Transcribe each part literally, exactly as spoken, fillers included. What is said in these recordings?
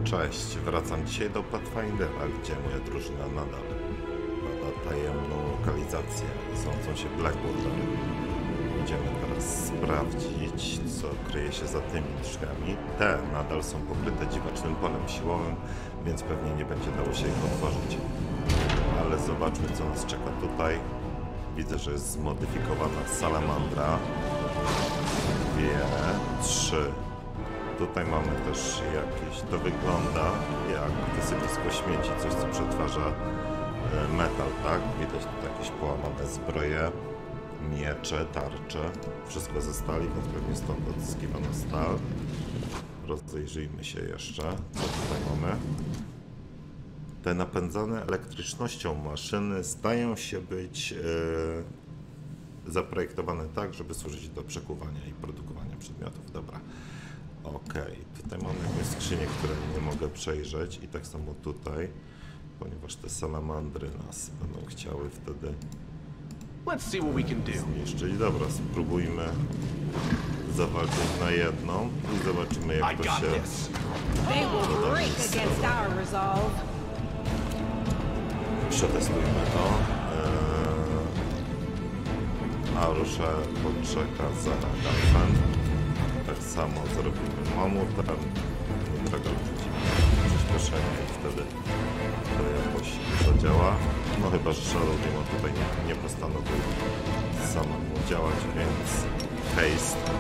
Cześć, wracam dzisiaj do Pathfindera, gdzie moja drużyna nadal bada tajemną lokalizację sącą się Blackwater. Będziemy teraz sprawdzić, co kryje się za tymi drzwiami. Te nadal są pokryte dziwacznym polem siłowym, więc pewnie nie będzie dało się ich otworzyć. Ale zobaczmy, co nas czeka tutaj. Widzę, że jest zmodyfikowana salamandra. Dwie, trzy. Tutaj mamy też jakieś, to wygląda jak wysypisko śmieci, coś co przetwarza metal, tak? Widać tu jakieś połamane zbroje, miecze, tarcze, wszystko ze stali, więc pewnie stąd odzyskiwano stal. Rozejrzyjmy się jeszcze, co tutaj mamy. Te napędzane elektrycznością maszyny zdają się być yy, zaprojektowane tak, żeby służyć do przekuwania i produkowania przedmiotów. Dobra. Okej, okay. Tutaj mam jakąś skrzynię, której nie mogę przejrzeć i tak samo tutaj, ponieważ te salamandry nas będą chciały wtedy zniszczyć. Dobra, spróbujmy zawalczyć na jedną i zobaczymy, jak to się przetestujmy to. Eee, Arusze poczeka za Galfen. Tak samo zrobimy mamutem, tego wrzucimy przyspieszenie i wtedy to jakoś zadziała. No chyba, że Shadow Demon tutaj nie, nie postanowił samemu działać, więc haste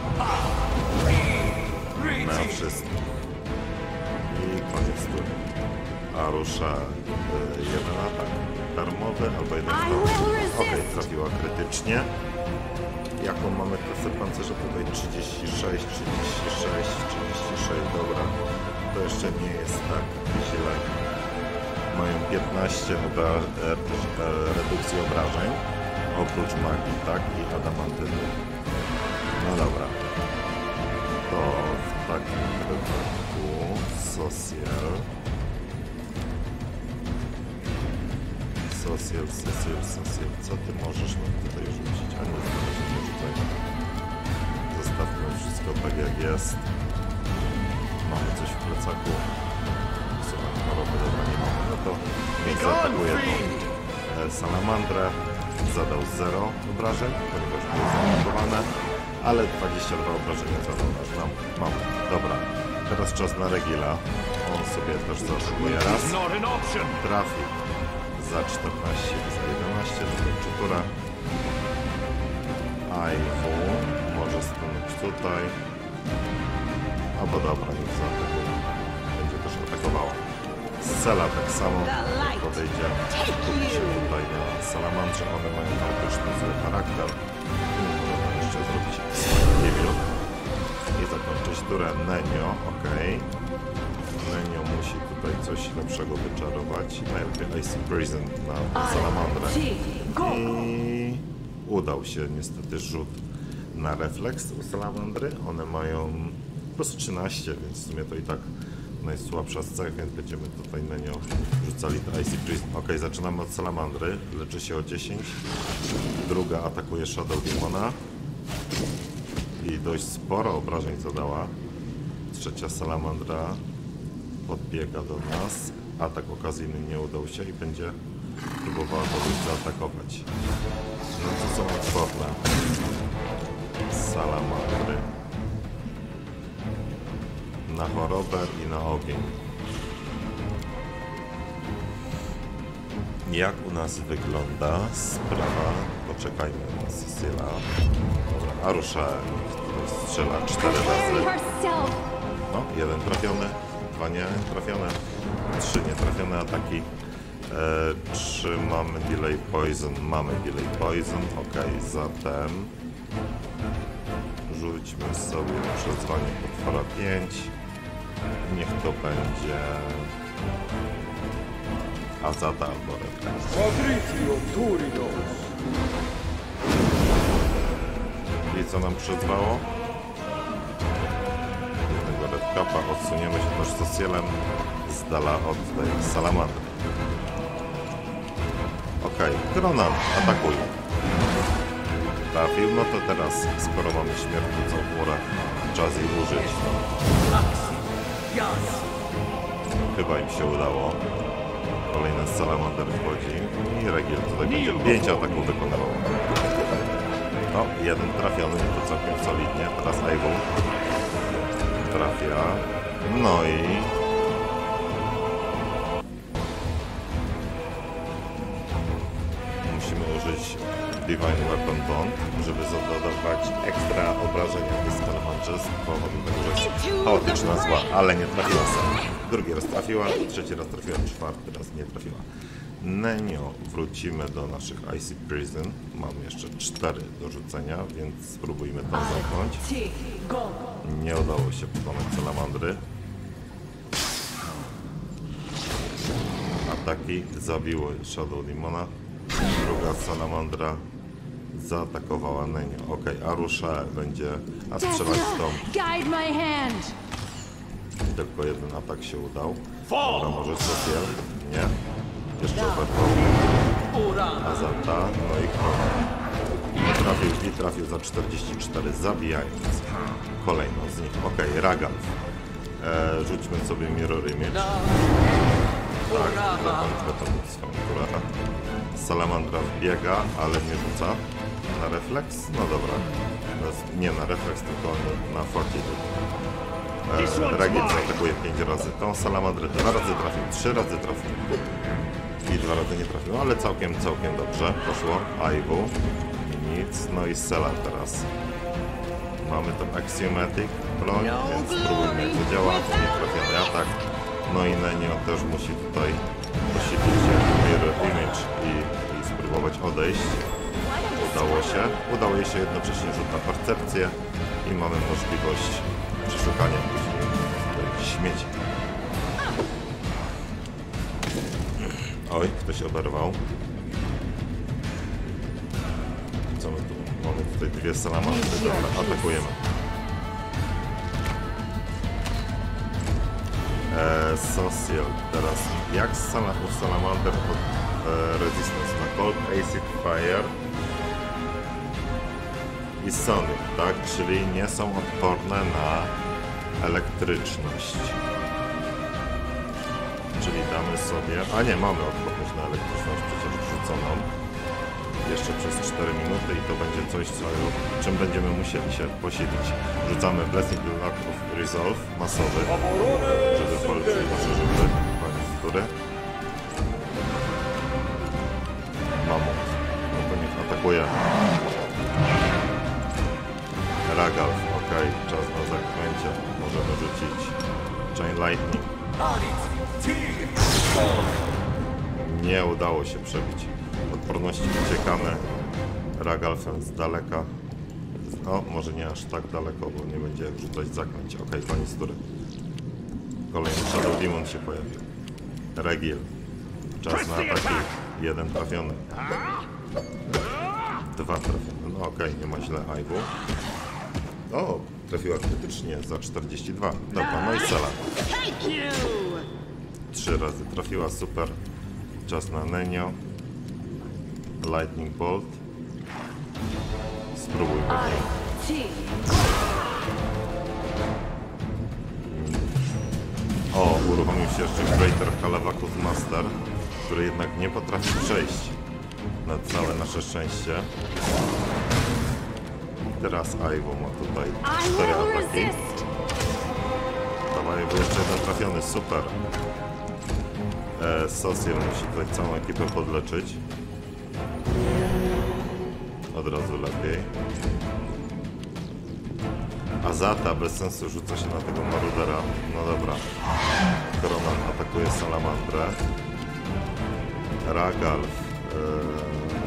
na wszystkich. I koniec tury. Arusza y, jeden atak darmowy albo jeden atak. Okej, trafiła krytycznie. Jaką mamy klasę pancerza tutaj? trzydzieści sześć, trzydzieści sześć, trzydzieści sześć, dobra. To jeszcze nie jest tak źle. Mają piętnaście obra e, e, redukcji obrażeń, oprócz magii, tak? I adamantyny. No dobra. To w takim wypadku Social. Social, social, social. Co ty możesz nam tutaj rzucić? A nie, nie rzucaj. Zostawmy wszystko tak jak jest. Mamy coś w plecaku. Słuchaj, choroby, dobra, nie mamy. No to więc zaatakuje tą e, salamandrę. Zadał zero obrażeń, ponieważ były zaatakowane, ale dwadzieścia dwa obrażenia zadał nasz nam. Mamy. Dobra, teraz czas na Regila. On sobie też zaatakuje raz. Trafi. Za czternaście i za jedenaście, to tura. Aiwu może stanąć tutaj. Albo dobra, już zaatakuje. Będzie też atakowała. Scela tak samo podejdzie. Kupi się tutaj na salamandrze. One mają autyczny zły charakter. Można jeszcze zrobić review i zakończyć turę. Nenio, ok. Nenio musi tutaj coś lepszego wyczarować. Najlepiej Icy Prison na salamandrę. I udał się niestety rzut na refleks u salamandry. One mają plus trzynaście, więc w sumie to i tak najsłabsza z cech, więc będziemy tutaj Nenio rzucali do Icy Prison. Ok, zaczynamy od salamandry. Leczy się o dziesięć. Druga atakuje Shadow Demona. I dość sporo obrażeń zadała. Trzecia salamandra podbiega do nas. Atak okazyjny nie udał się i będzie próbowała kogoś zaatakować. No to są odporne salamandry na chorobę i na ogień. Jak u nas wygląda sprawa? Poczekajmy na Cecilia. Dobra, Arusza strzela cztery razy. No, jeden trafiony. Dwa nie trafione, trzy nietrafione ataki, e, trzy mamy delay poison, mamy delay poison, ok, zatem rzućmy sobie przyzwanie potwora pięć, niech to będzie Azata albo Redka. I co nam przyzwało? Redkapa, odsuniemy się też Socialem z dala od tej salamandry. Okej, Kronan, atakuj. Trafił, no to teraz, skoro mamy śmiertelną chmurę, czas jej użyć. chyba im się udało. Kolejny salamander wchodzi i Regiel tutaj będzie pięć ataków wykonywał. No, jeden trafiony, to całkiem solidnie. Teraz Ivo trafia. No i... musimy użyć Divine Weapon Bond, żeby zadawać ekstra obrażenia do Salamandrze z powodu tego, że jest chaotyczna zła, ale nie trafiła sobie. Drugi raz trafiła, trzeci raz trafiła, czwarty raz nie trafiła. Nenio, wrócimy do naszych Icy Prison. Mamy jeszcze cztery do rzucenia, więc spróbujmy to zamknąć. Nie udało się pokonać Salamandry. Ataki zabiło Shadow Demona. Druga Salamandra zaatakowała Nenio. Ok, Arusha będzie a strzelać w tą. Tylko jeden atak się udał. Dobra, może Social? Nie. Jeszcze oberwał. Azata, no i Krona. Nie trafił i trafił za czterdzieści cztery, zabijając kolejną z nich. Ok, Ragalf. E, rzućmy sobie Mirror Image. Tak, zakończmy tą swoją turę. Salamandra wbiega, ale nie rzuca. Na refleks? No dobra. Nie na refleks, tylko na fortitude. E, Regiel zaatakuje pięć razy. Tą Salamandrę dwa razy trafił, trzy razy trafił. I dwa razy nie trafił, ale całkiem, całkiem dobrze poszło. Ivo. Nic. No i Sela teraz. Mamy tą Axiomatic broń, więc spróbujmy jak to działa. Nie trafiony atak. No i Nenio też musi tutaj posilić Mirror Image i, i spróbować odejść. Udało się. Udało jej się jednocześnie rzut na percepcję i mamy możliwość przeszukania później śmieci. Oj, ktoś oberwał. Co my tu? Mamy tutaj dwie salamandry. Dobra, atakujemy. Eee, social. Teraz jak z sala, u salamander od e, resistance na cold, acid, fire i sonic, tak? Czyli nie są odporne na elektryczność. Czyli damy sobie... A nie, mamy odporność na elektryczność przecież wrzuconą. Jeszcze przez cztery minuty i to będzie coś, co, czym będziemy musieli się posilić. Rzucamy Blessing Luck of Resolve masowy, żeby polepszyć nasze rzuty. Koniec tury. Mamut. No to niech atakuje. Ragalf. Ok, czas na zaklęcie. Możemy rzucić Chain Lightning. Nie udało się przebić. Odporności uciekamy Ragalfem z daleka. No, może nie aż tak daleko, bo nie będzie jak rzucać zaklęć. Ok, koniec tury. Kolejny Shadow Demon się pojawił. Regiel. Czas na ataki. Jeden trafiony. Dwa trafione. No ok, nie ma źle. Ivo. O, trafiła krytycznie za czterdzieści dwa. Dobra, no i Sela. Trzy razy trafiła, super. Czas na Nenio. Lightning Bolt. Spróbujmy. O, uruchomił się jeszcze Greater Halavakus Master, który jednak nie potrafi przejść na całe nasze szczęście. Teraz Ivo ma tutaj cztery ataki. Dawaj, bo jeszcze jeden trafiony, super. E, Social musi tutaj całą ekipę podleczyć. Od razu lepiej. Azata bez sensu rzuca się na tego marudera. No dobra. Kronan atakuje Salamandrę. Ragalf. Yy...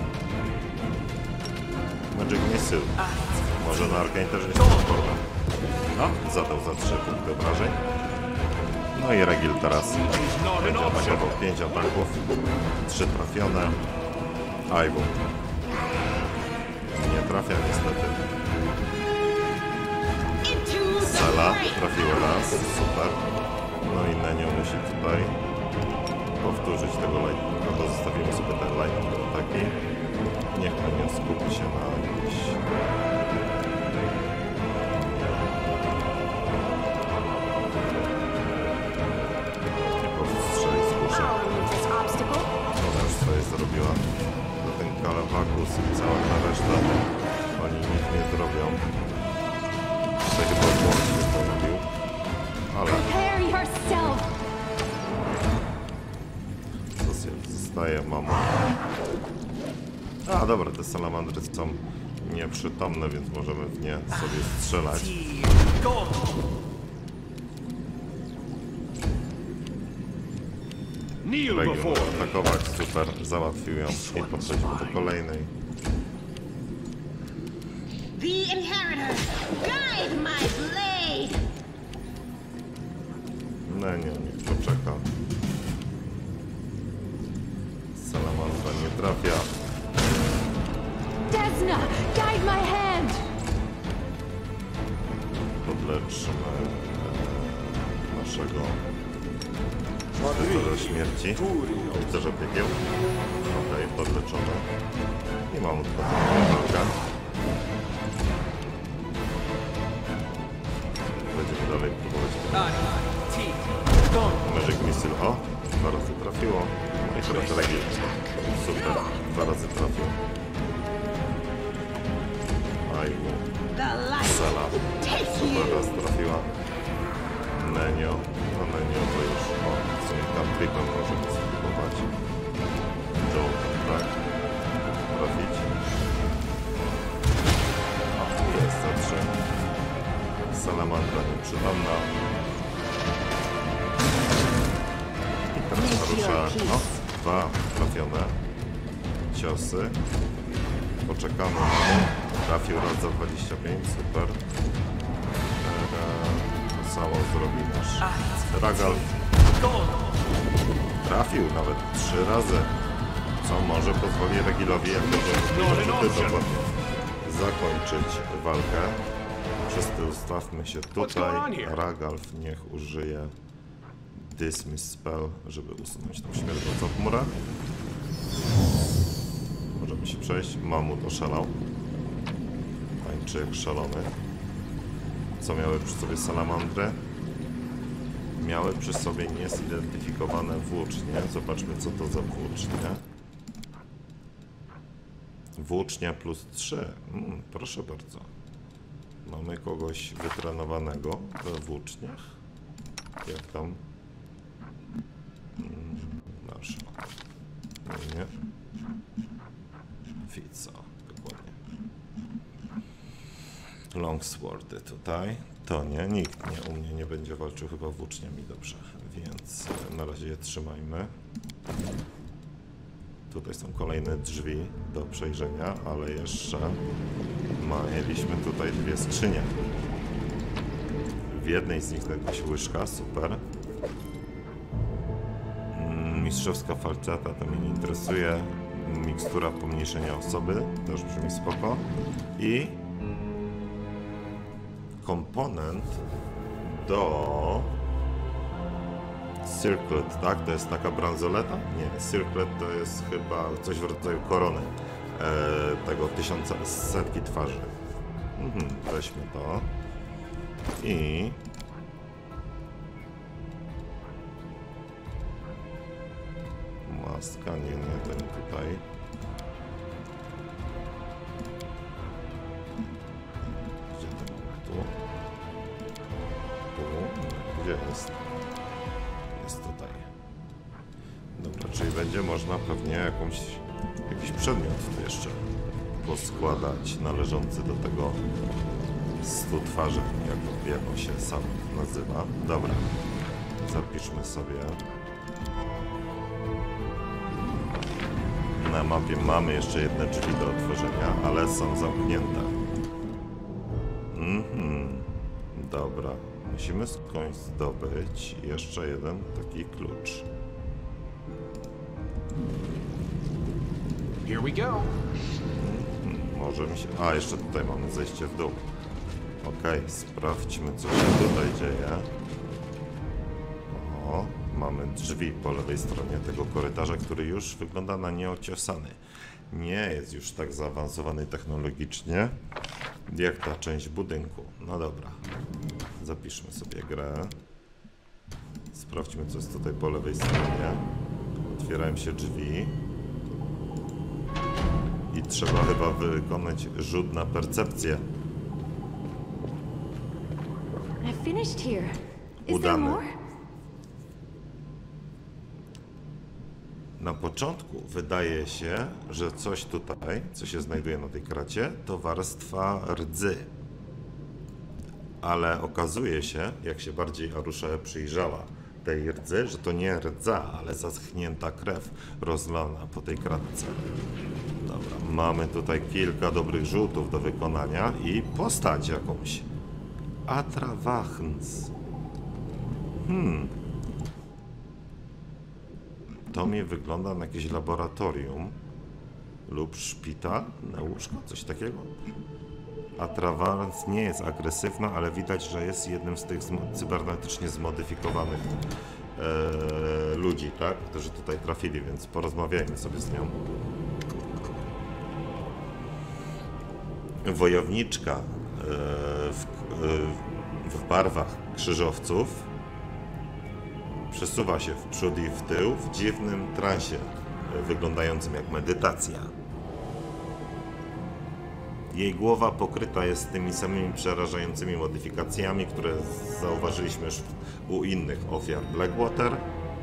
Magic Missile. Może na Arcane też jest odporny. No, zadał za trzy punkty obrażeń. No i Regiel teraz będzie atakował pięć ataków. trzy trafione. Ivo. Nie trafia niestety. Sela trafiła raz, super. No i Nenio musi tutaj powtórzyć tego lightninga, bo zostawimy sobie ten lightning ataki. Niech Nenio skupi się na jakieś... Nie tutaj zrobiła. To ten Kalawakus i cała ta reszta, oni nic nie zrobią. Tutaj chyba błąd się porobił, ale co zostaje, mamo. A dobra, te salamandry są nieprzytomne, więc możemy w nie sobie strzelać. Region atakować, super, załatwił ją i podchodzimy do kolejnej. The inheritor, guide my blade. No nie, niech poczeka. Salamandra nie trafia. Desna, guide my hand. Podleczmy e, naszego rycerza śmierci. Rycerza piekieł. Okej, okay, podleczone. I mamy tylko tą walkę. Będziemy dalej próbować. Magic Missile. O! Dwa razy trafiło. No i teraz Regil. Super. Dwa razy trafił. Ajmu. Sala. Super raz trafiła. Nenio. No Nenio to już o, w sumie tam tripem możemy spróbować. Joe, tak? Trafić. O, jest za trzy. Salamandra nieprzytomna. I teraz narusza. No, dwa trafione ciosy. Poczekamy na nie. Trafił raz za dwadzieścia pięć, super. To samo zrobi nasz Ragal. Trafił nawet trzy razy. Co może pozwoli Regilowi, jak dobrze dokładnie, zakończyć walkę. Wszyscy ustawmy się tutaj. Ragalf niech użyje Dismiss Spell, żeby usunąć tą śmiertelną chmurę. Możemy się przejść. Mamut oszalał. Tańczy jak szalony. Co miały przy sobie salamandry? Miały przy sobie niezidentyfikowane włócznie. Zobaczmy, co to za włócznie. Włócznia plus trzy. Mm, proszę bardzo. Mamy kogoś wytrenowanego we włóczniach. Jak tam? Mm, nasza. Nie. Fico. Dokładnie. Longswordy tutaj. To nie. Nikt nie u mnie nie będzie walczył chyba włóczniami. Dobrze. Więc na razie je trzymajmy. Tutaj są kolejne drzwi do przejrzenia, ale jeszcze mieliśmy tutaj dwie skrzynie. W jednej z nich znajduje się łyżka, super. Mistrzowska falceta, to mnie nie interesuje. Mikstura pomniejszenia osoby, też brzmi spoko. I komponent do Circlet, tak? To jest taka bransoleta? Nie, Circlet to jest chyba coś w rodzaju korony e, tego tysiąca, setki twarzy. Mhm, weźmy to. I maska, nie, nie, to nie tutaj. Gdzie to mamy? Tu? Tu? Gdzie jest? Jest tutaj. Dobra, czyli będzie można pewnie jakąś, jakiś przedmiot tu jeszcze poskładać należący do tego stu twarzy, jak, jak on się sam nazywa. Dobra, zapiszmy sobie. Na mapie mamy jeszcze jedne drzwi do otworzenia, ale są zamknięte. Mhm. Dobra. Musimy skądś zdobyć jeszcze jeden taki klucz. Here we go. Hmm, może mi się... A, jeszcze tutaj mamy zejście w dół. Okej, okay, sprawdźmy, co się tutaj dzieje. O, mamy drzwi po lewej stronie tego korytarza, który już wygląda na nieociosany. Nie jest już tak zaawansowany technologicznie, jak ta część budynku. No dobra. Zapiszmy sobie grę. Sprawdźmy, co jest tutaj po lewej stronie. Otwierają się drzwi. trzeba chyba wykonać rzut na percepcję. I finished here. Is there Udany. more? Na początku wydaje się, że coś tutaj, co się znajduje na tej kracie, to warstwa rdzy. Ale okazuje się, jak się bardziej Arusza przyjrzała tej rdzy, że to nie rdza, ale zaschnięta krew rozlana po tej kratce. Dobra, mamy tutaj kilka dobrych rzutów do wykonania i postać jakąś. Atravachns. Hmm. To mi wygląda na jakieś laboratorium lub szpital, na łóżko, coś takiego. Atravachns nie jest agresywna, ale widać, że jest jednym z tych cybernetycznie zmodyfikowanych e, ludzi, tak? Którzy tutaj trafili, więc porozmawiajmy sobie z nią. Wojowniczka e, w, e, w barwach krzyżowców przesuwa się w przód i w tył w dziwnym transie, e, wyglądającym jak medytacja. Jej głowa pokryta jest tymi samymi przerażającymi modyfikacjami, które zauważyliśmy już u innych ofiar Blackwater.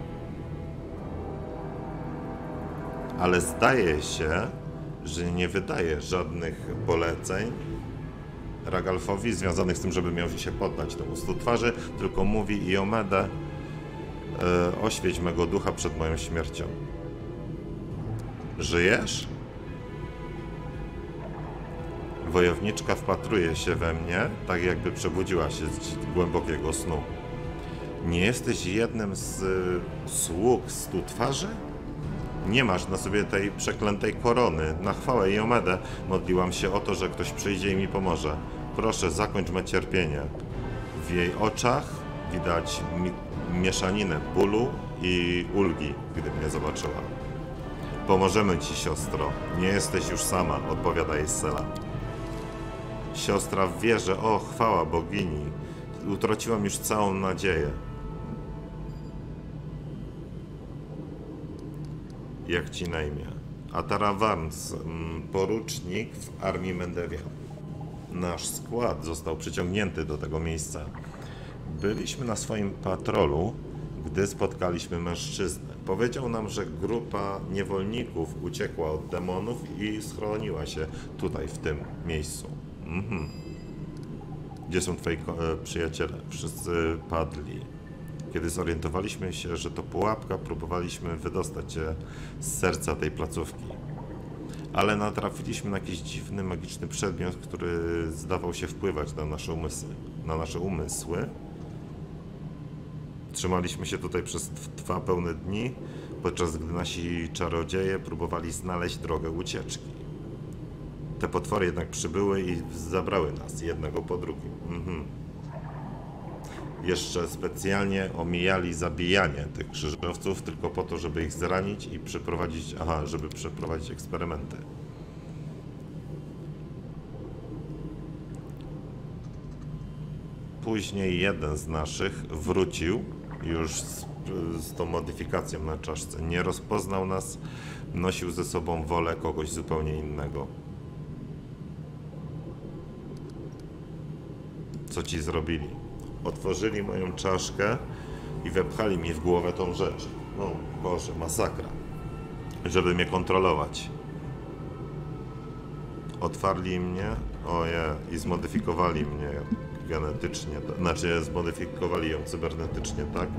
Ale zdaje się, że nie wydaje żadnych poleceń Ragalfowi związanych z tym, żeby miał się poddać temu stu twarzy, tylko mówi Iomedę, e, oświeć mego ducha przed moją śmiercią. Żyjesz? Wojowniczka wpatruje się we mnie, tak jakby przebudziła się z głębokiego snu. Nie jesteś jednym z y, sług stu twarzy? Nie masz na sobie tej przeklętej korony. Na chwałę Iomedę modliłam się o to, że ktoś przyjdzie i mi pomoże. Proszę, zakończ me cierpienie. W jej oczach widać mi mieszaninę bólu i ulgi, gdy mnie zobaczyła. Pomożemy ci, siostro. Nie jesteś już sama, odpowiada jej Sela. Siostra wie, że o, chwała bogini. Utraciłam już całą nadzieję. Jak ci na imię? Atravachns, porucznik w armii Mendevia. Nasz skład został przyciągnięty do tego miejsca. Byliśmy na swoim patrolu, gdy spotkaliśmy mężczyznę. Powiedział nam, że grupa niewolników uciekła od demonów i schroniła się tutaj, w tym miejscu. Mhm. Gdzie są twoi przyjaciele? Wszyscy padli. Kiedy zorientowaliśmy się, że to pułapka, próbowaliśmy wydostać się z serca tej placówki. Ale natrafiliśmy na jakiś dziwny, magiczny przedmiot, który zdawał się wpływać na nasze umysły. Na nasze umysły. Trzymaliśmy się tutaj przez dwa pełne dni, podczas gdy nasi czarodzieje próbowali znaleźć drogę ucieczki. Te potwory jednak przybyły i zabrały nas, jednego po drugim. Mhm. Jeszcze specjalnie omijali zabijanie tych krzyżowców, tylko po to, żeby ich zranić i przeprowadzić, aha, żeby przeprowadzić eksperymenty. Później jeden z naszych wrócił już z, z tą modyfikacją na czaszce. Nie rozpoznał nas, nosił ze sobą wolę kogoś zupełnie innego. Co ci zrobili? Otworzyli moją czaszkę i wepchali mi w głowę tą rzecz. No Boże, masakra. Żeby mnie kontrolować. Otwarli mnie, oje, i zmodyfikowali mnie genetycznie, znaczy zmodyfikowali ją cybernetycznie, tak?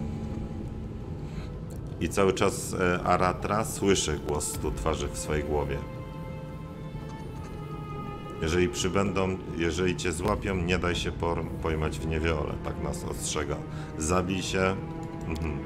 I cały czas Aratra słyszy głos stu twarzy w swojej głowie. Jeżeli przybędą, jeżeli cię złapią, nie daj się pojmać w niewiole, tak nas ostrzega. Zabij się. Mhm.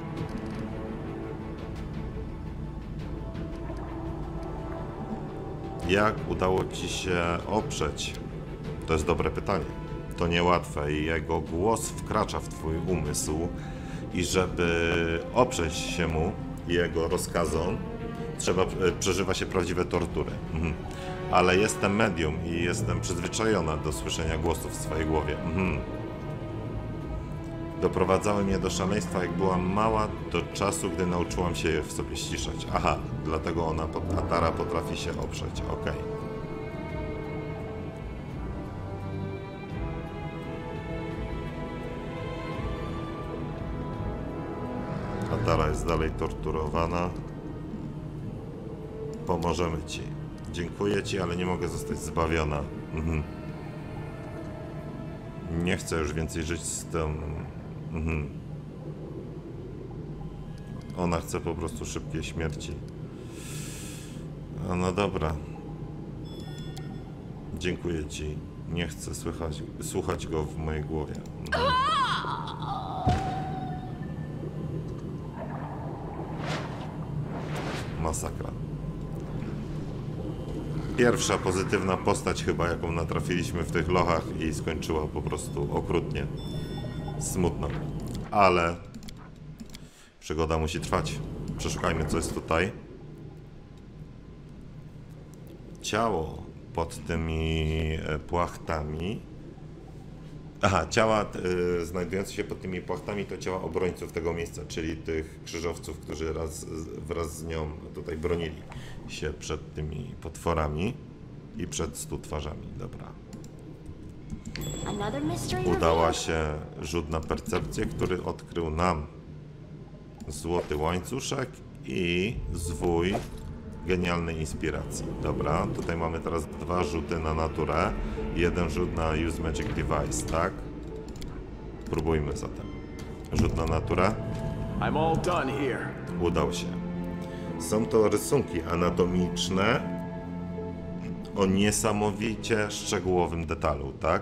Jak udało ci się oprzeć? To jest dobre pytanie. To niełatwe i jego głos wkracza w twój umysł i żeby oprzeć się mu i jego rozkazom, trzeba, przeżywa się prawdziwe tortury. Mhm. Ale jestem medium i jestem przyzwyczajona do słyszenia głosów w swojej głowie. Mhm. Doprowadzały mnie do szaleństwa, jak byłam mała, do czasu, gdy nauczyłam się je w sobie ściszać. Aha, dlatego ona, Atara, potrafi się oprzeć. Okej. Atara jest dalej torturowana. Pomożemy ci. Dziękuję ci, ale nie mogę zostać zbawiona. Mhm. Nie chcę już więcej żyć z tym. Mhm. Ona chce po prostu szybkiej śmierci. A no dobra. Dziękuję ci. Nie chcę słychać, słuchać go w mojej głowie. Mhm. Masakra. Pierwsza pozytywna postać chyba, jaką natrafiliśmy w tych lochach i skończyła po prostu okrutnie. Smutno. Ale przygoda musi trwać. Przeszukajmy, co jest tutaj. Ciało pod tymi płachtami. Aha, ciała y, znajdujące się pod tymi płachtami to ciała obrońców tego miejsca, czyli tych krzyżowców, którzy raz, wraz z nią tutaj bronili się przed tymi potworami i przed stu twarzami. Dobra. Udała się rzut na percepcję, który odkrył nam złoty łańcuszek i zwój genialnej inspiracji. Dobra, tutaj mamy teraz dwa rzuty na naturę i jeden rzut na Use Magic Device, tak? Próbujmy zatem. Rzut na naturę. I'm all done here. Udał się. Są to rysunki anatomiczne o niesamowicie szczegółowym detalu, tak?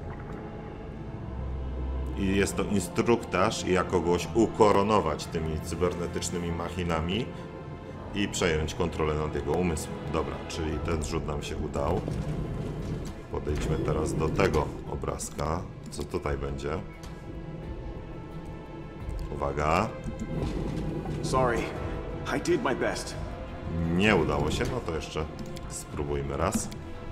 I jest to instruktaż, jak kogoś ukoronować tymi cybernetycznymi machinami i przejąć kontrolę nad jego umysłem. Dobra, czyli ten rzut nam się udał. Podejdźmy teraz do tego obrazka. Co tutaj będzie? Uwaga. Sorry, I did my best. Nie udało się, no to jeszcze spróbujmy raz.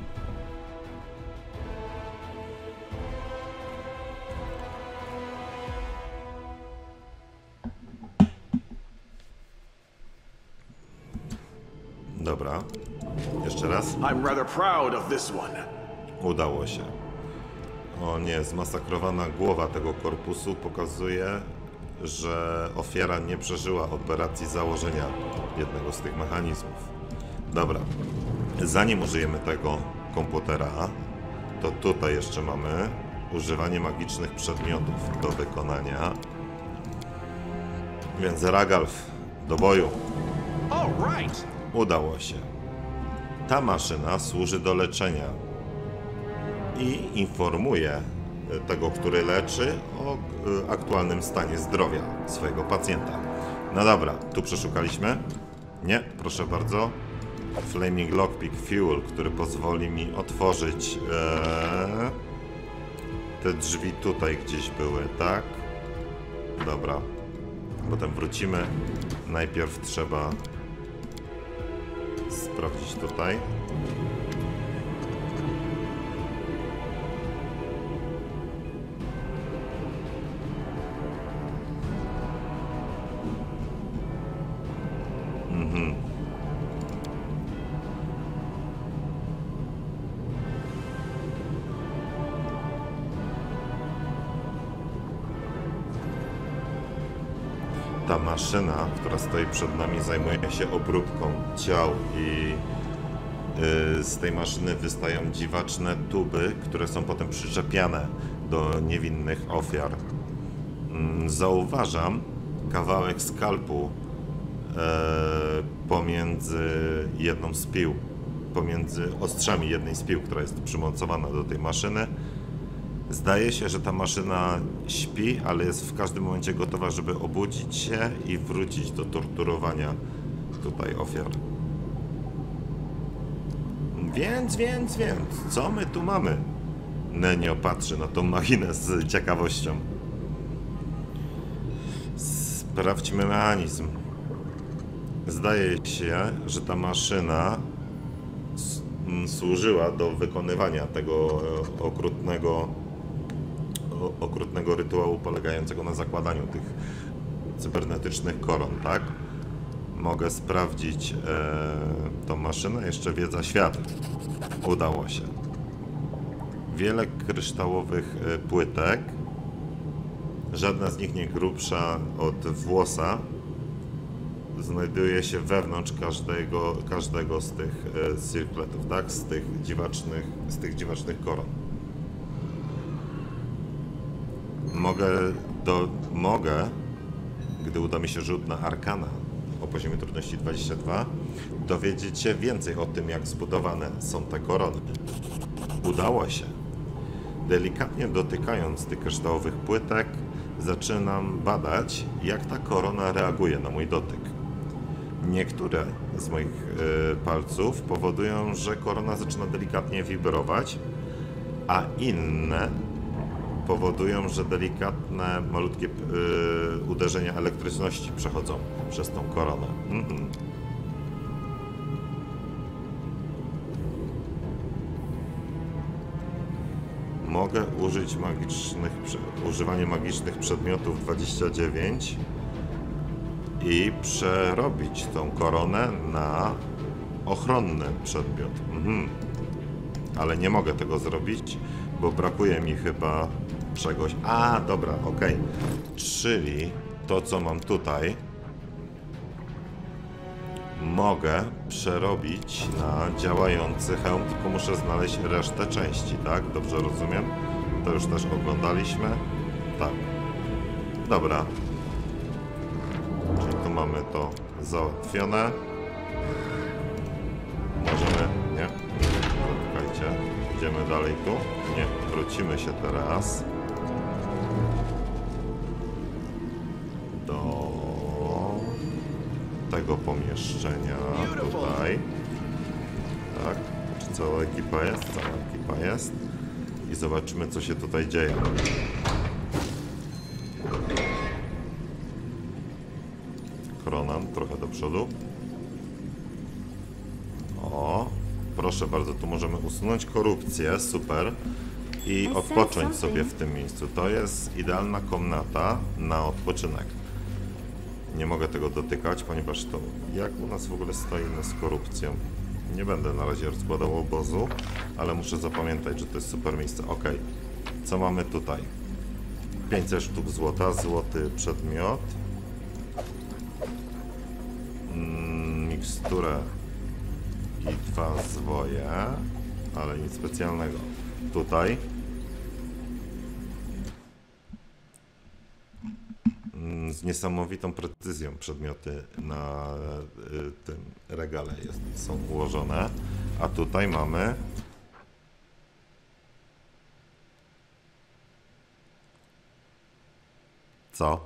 Dobra. Jeszcze raz. I'm rather proud of this one. Udało się. O nie, zmasakrowana głowa tego korpusu pokazuje, że ofiara nie przeżyła operacji założenia jednego z tych mechanizmów. Dobra. Zanim użyjemy tego komputera, to tutaj jeszcze mamy używanie magicznych przedmiotów do wykonania. Więc Ragalf, do boju. All right. Udało się. Ta maszyna służy do leczenia i informuje tego, który leczy, o aktualnym stanie zdrowia swojego pacjenta. No dobra, tu przeszukaliśmy? Nie, proszę bardzo. Flaming Lockpick Fuel, który pozwoli mi otworzyć ee, te drzwi tutaj gdzieś były, tak? Dobra. Potem wrócimy. Najpierw trzeba sprawdzić tutaj. Mhm. Ta maszyna, która stoi przed nami, zajmuje się obróbką ciał i yy, z tej maszyny wystają dziwaczne tuby, które są potem przyczepiane do niewinnych ofiar. Yy, zauważam kawałek skalpu yy, pomiędzy jedną z pił, pomiędzy ostrzami jednej z pił, która jest przymocowana do tej maszyny. Zdaje się, że ta maszyna śpi, ale jest w każdym momencie gotowa, żeby obudzić się i wrócić do torturowania tutaj ofiar. Więc, więc, więc, co my tu mamy? Nenio patrzy na tą machinę z ciekawością. Sprawdźmy mechanizm. Zdaje się, że ta maszyna służyła do wykonywania tego okrutnego o, okrutnego rytuału polegającego na zakładaniu tych cybernetycznych koron, tak? Mogę sprawdzić e, tą maszynę, jeszcze wiedza świat. Udało się. Wiele kryształowych e, płytek. Żadna z nich nie grubsza od włosa. Znajduje się wewnątrz każdego, każdego z tych e, cirkletów, tak? Z tych dziwacznych, z tych dziwacznych koron. Mogę, do, mogę, gdy uda mi się rzut na Arkana o poziomie trudności dwadzieścia dwa, dowiedzieć się więcej o tym, jak zbudowane są te korony. Udało się. Delikatnie dotykając tych kryształowych płytek, zaczynam badać, jak ta korona reaguje na mój dotyk. Niektóre z moich y, palców powodują, że korona zaczyna delikatnie wibrować, a inne powodują, że delikatne, malutkie y, uderzenia elektryczności przechodzą przez tą koronę. Mhm. Mogę użyć magicznych, używanie magicznych przedmiotów dwadzieścia dziewięć i przerobić tą koronę na ochronny przedmiot. Mhm. Ale nie mogę tego zrobić, bo brakuje mi chyba czegoś. A, dobra, ok. Czyli to, co mam tutaj, mogę przerobić na działający hełm, tylko muszę znaleźć resztę części, tak? Dobrze rozumiem? To już też oglądaliśmy. Tak. Dobra. Czyli tu mamy to załatwione. Możemy... Nie? Czekajcie. Idziemy dalej tu. Nie. Wrócimy się teraz do tego pomieszczenia tutaj. Tak. Czy cała ekipa jest? Cała ekipa jest. I zobaczymy, co się tutaj dzieje. Kronan, trochę do przodu. O, proszę bardzo, tu możemy usunąć korupcję, super. I odpocząć sobie w tym miejscu. To jest idealna komnata na odpoczynek. Nie mogę tego dotykać, ponieważ to... Jak u nas w ogóle stoimy z korupcją? Nie będę na razie rozkładał obozu, ale muszę zapamiętać, że to jest super miejsce. Ok, co mamy tutaj? pięćset sztuk złota, złoty przedmiot. Mm, miksturę i dwa zwoje, ale nic specjalnego. Tutaj z niesamowitą precyzją przedmioty na y, tym regale jest, są ułożone, a tutaj mamy co?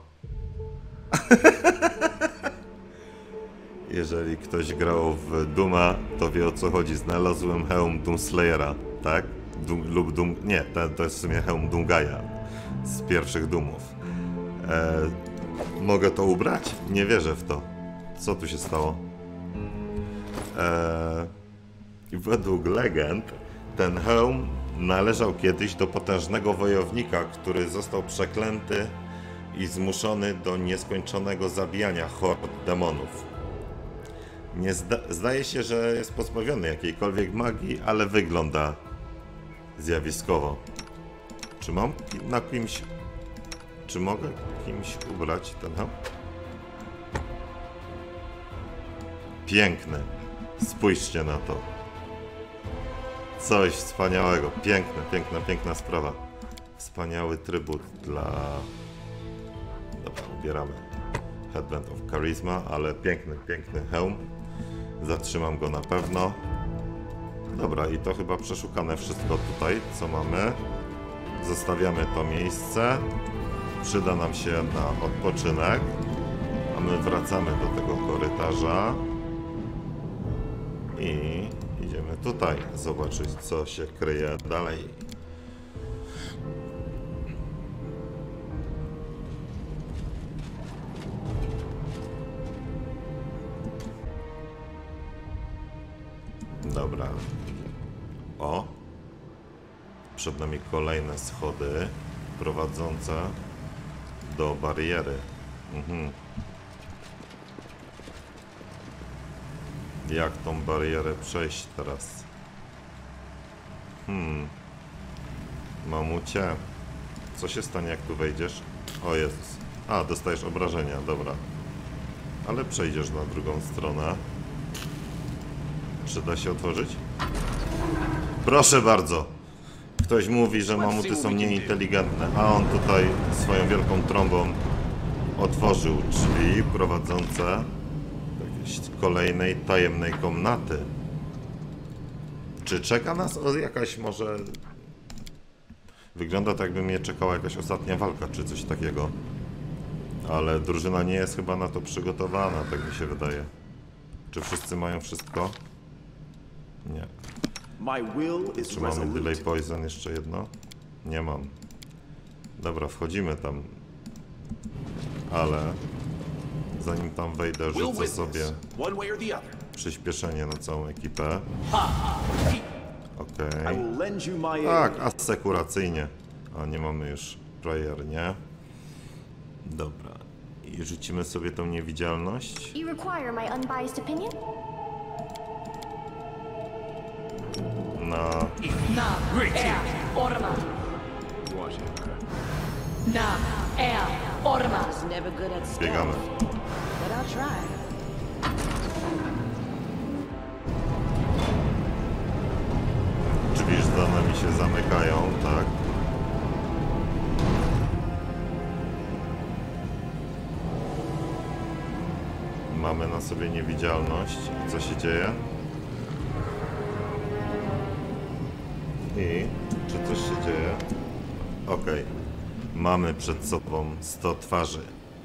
Jeżeli ktoś grał w Dooma, to wie, o co chodzi. Znalazłem hełm Doomslayera, tak? Doom, lub Doom... Nie, to, to jest w sumie hełm Doomgaia z pierwszych Doomów. E, mogę to ubrać? Nie wierzę w to. Co tu się stało? E, według legend ten hełm należał kiedyś do potężnego wojownika, który został przeklęty i zmuszony do nieskończonego zabijania hord demonów. Nie zda zdaje się, że jest pozbawiony jakiejkolwiek magii, ale wygląda zjawiskowo. Czy mam na kimś... Czy mogę kimś ubrać ten hełm? Piękny. Spójrzcie na to. Coś wspaniałego. Piękne, piękna, piękna sprawa. Wspaniały trybut dla... Dobra, ubieramy Headband of Charisma, ale piękny, piękny hełm. Zatrzymam go na pewno. Dobra, i to chyba przeszukane wszystko tutaj, co mamy. Zostawiamy to miejsce. Przyda nam się na odpoczynek. A my wracamy do tego korytarza. I idziemy tutaj zobaczyć, co się kryje dalej. Dobra. O. Przed nami kolejne schody. prowadzące do bariery. Mhm. Jak tą barierę przejść teraz? Hmm. Mamucie, co się stanie, jak tu wejdziesz? O Jezus. A, dostajesz obrażenia, dobra. Ale przejdziesz na drugą stronę. Czy da się otworzyć? Proszę bardzo. Ktoś mówi, że mamuty są nieinteligentne, a on tutaj swoją wielką trąbą otworzył drzwi prowadzące do jakiejś kolejnej tajemnej komnaty. Czy czeka nas o jakaś może... Wygląda tak, jakby mnie czekała jakaś ostatnia walka, czy coś takiego. Ale drużyna nie jest chyba na to przygotowana, tak mi się wydaje. Czy wszyscy mają wszystko? Nie. Czy mamy delay poison jeszcze jedno? Nie mam. Dobra, wchodzimy tam. Ale zanim tam wejdę, rzucę sobie przyspieszenie na całą ekipę. Okej. Okay. Tak, asekuracyjnie. A nie mamy już prayer, nie? Dobra. I rzucimy sobie tą niewidzialność. You require my unbiased opinion? Na... Na er orma. Na er orma. Was never good at stealth, Biegamy. but I'll try. Drzwi za nami się zamykają, tak? Mamy na sobie niewidzialność. Co się dzieje? I czy coś się dzieje? Okej. Mamy przed sobą sto twarzy.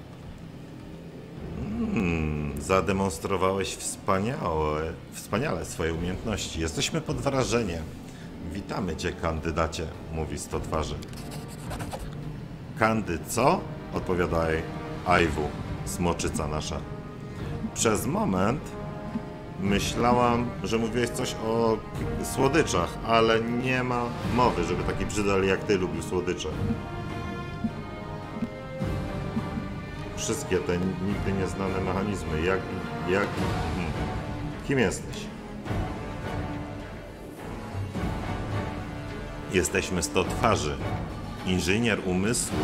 Hmm, zademonstrowałeś wspaniałe, wspaniale swoje umiejętności. Jesteśmy pod wrażeniem. Witamy cię, kandydacie, mówi sto twarzy. Kandy co? Odpowiada Ajwu, smoczyca nasza. Przez moment myślałam, że mówiłeś coś o słodyczach, ale nie ma mowy, żeby taki brzydal jak ty lubił słodycze. Wszystkie te nigdy nieznane mechanizmy. Jak... jak... Hmm. Kim jesteś? Jesteśmy sto twarzy. Inżynier umysłu,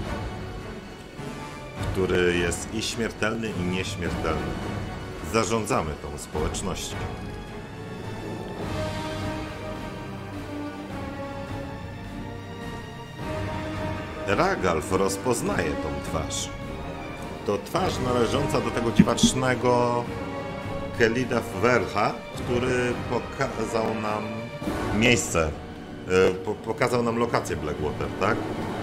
który jest i śmiertelny, i nieśmiertelny. Zarządzamy tą społecznością. Ragalf rozpoznaje tą twarz. To twarz należąca do tego dziwacznego Kelida Verha, który pokazał nam miejsce, po, pokazał nam lokację Blackwater, tak?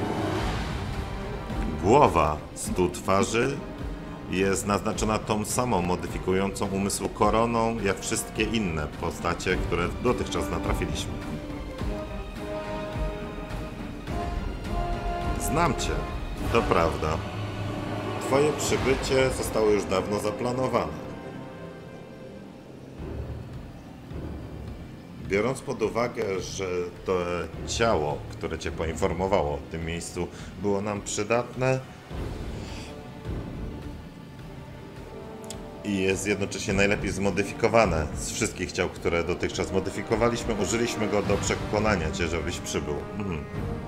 Głowa stu twarzy jest naznaczona tą samą modyfikującą umysł koroną, jak wszystkie inne postacie, które dotychczas natrafiliśmy. Znam cię, to prawda. Twoje przybycie zostało już dawno zaplanowane. Biorąc pod uwagę, że to ciało, które cię poinformowało o tym miejscu, było nam przydatne i jest jednocześnie najlepiej zmodyfikowane z wszystkich ciał, które dotychczas modyfikowaliśmy, użyliśmy go do przekonania cię, żebyś przybył. Mhm.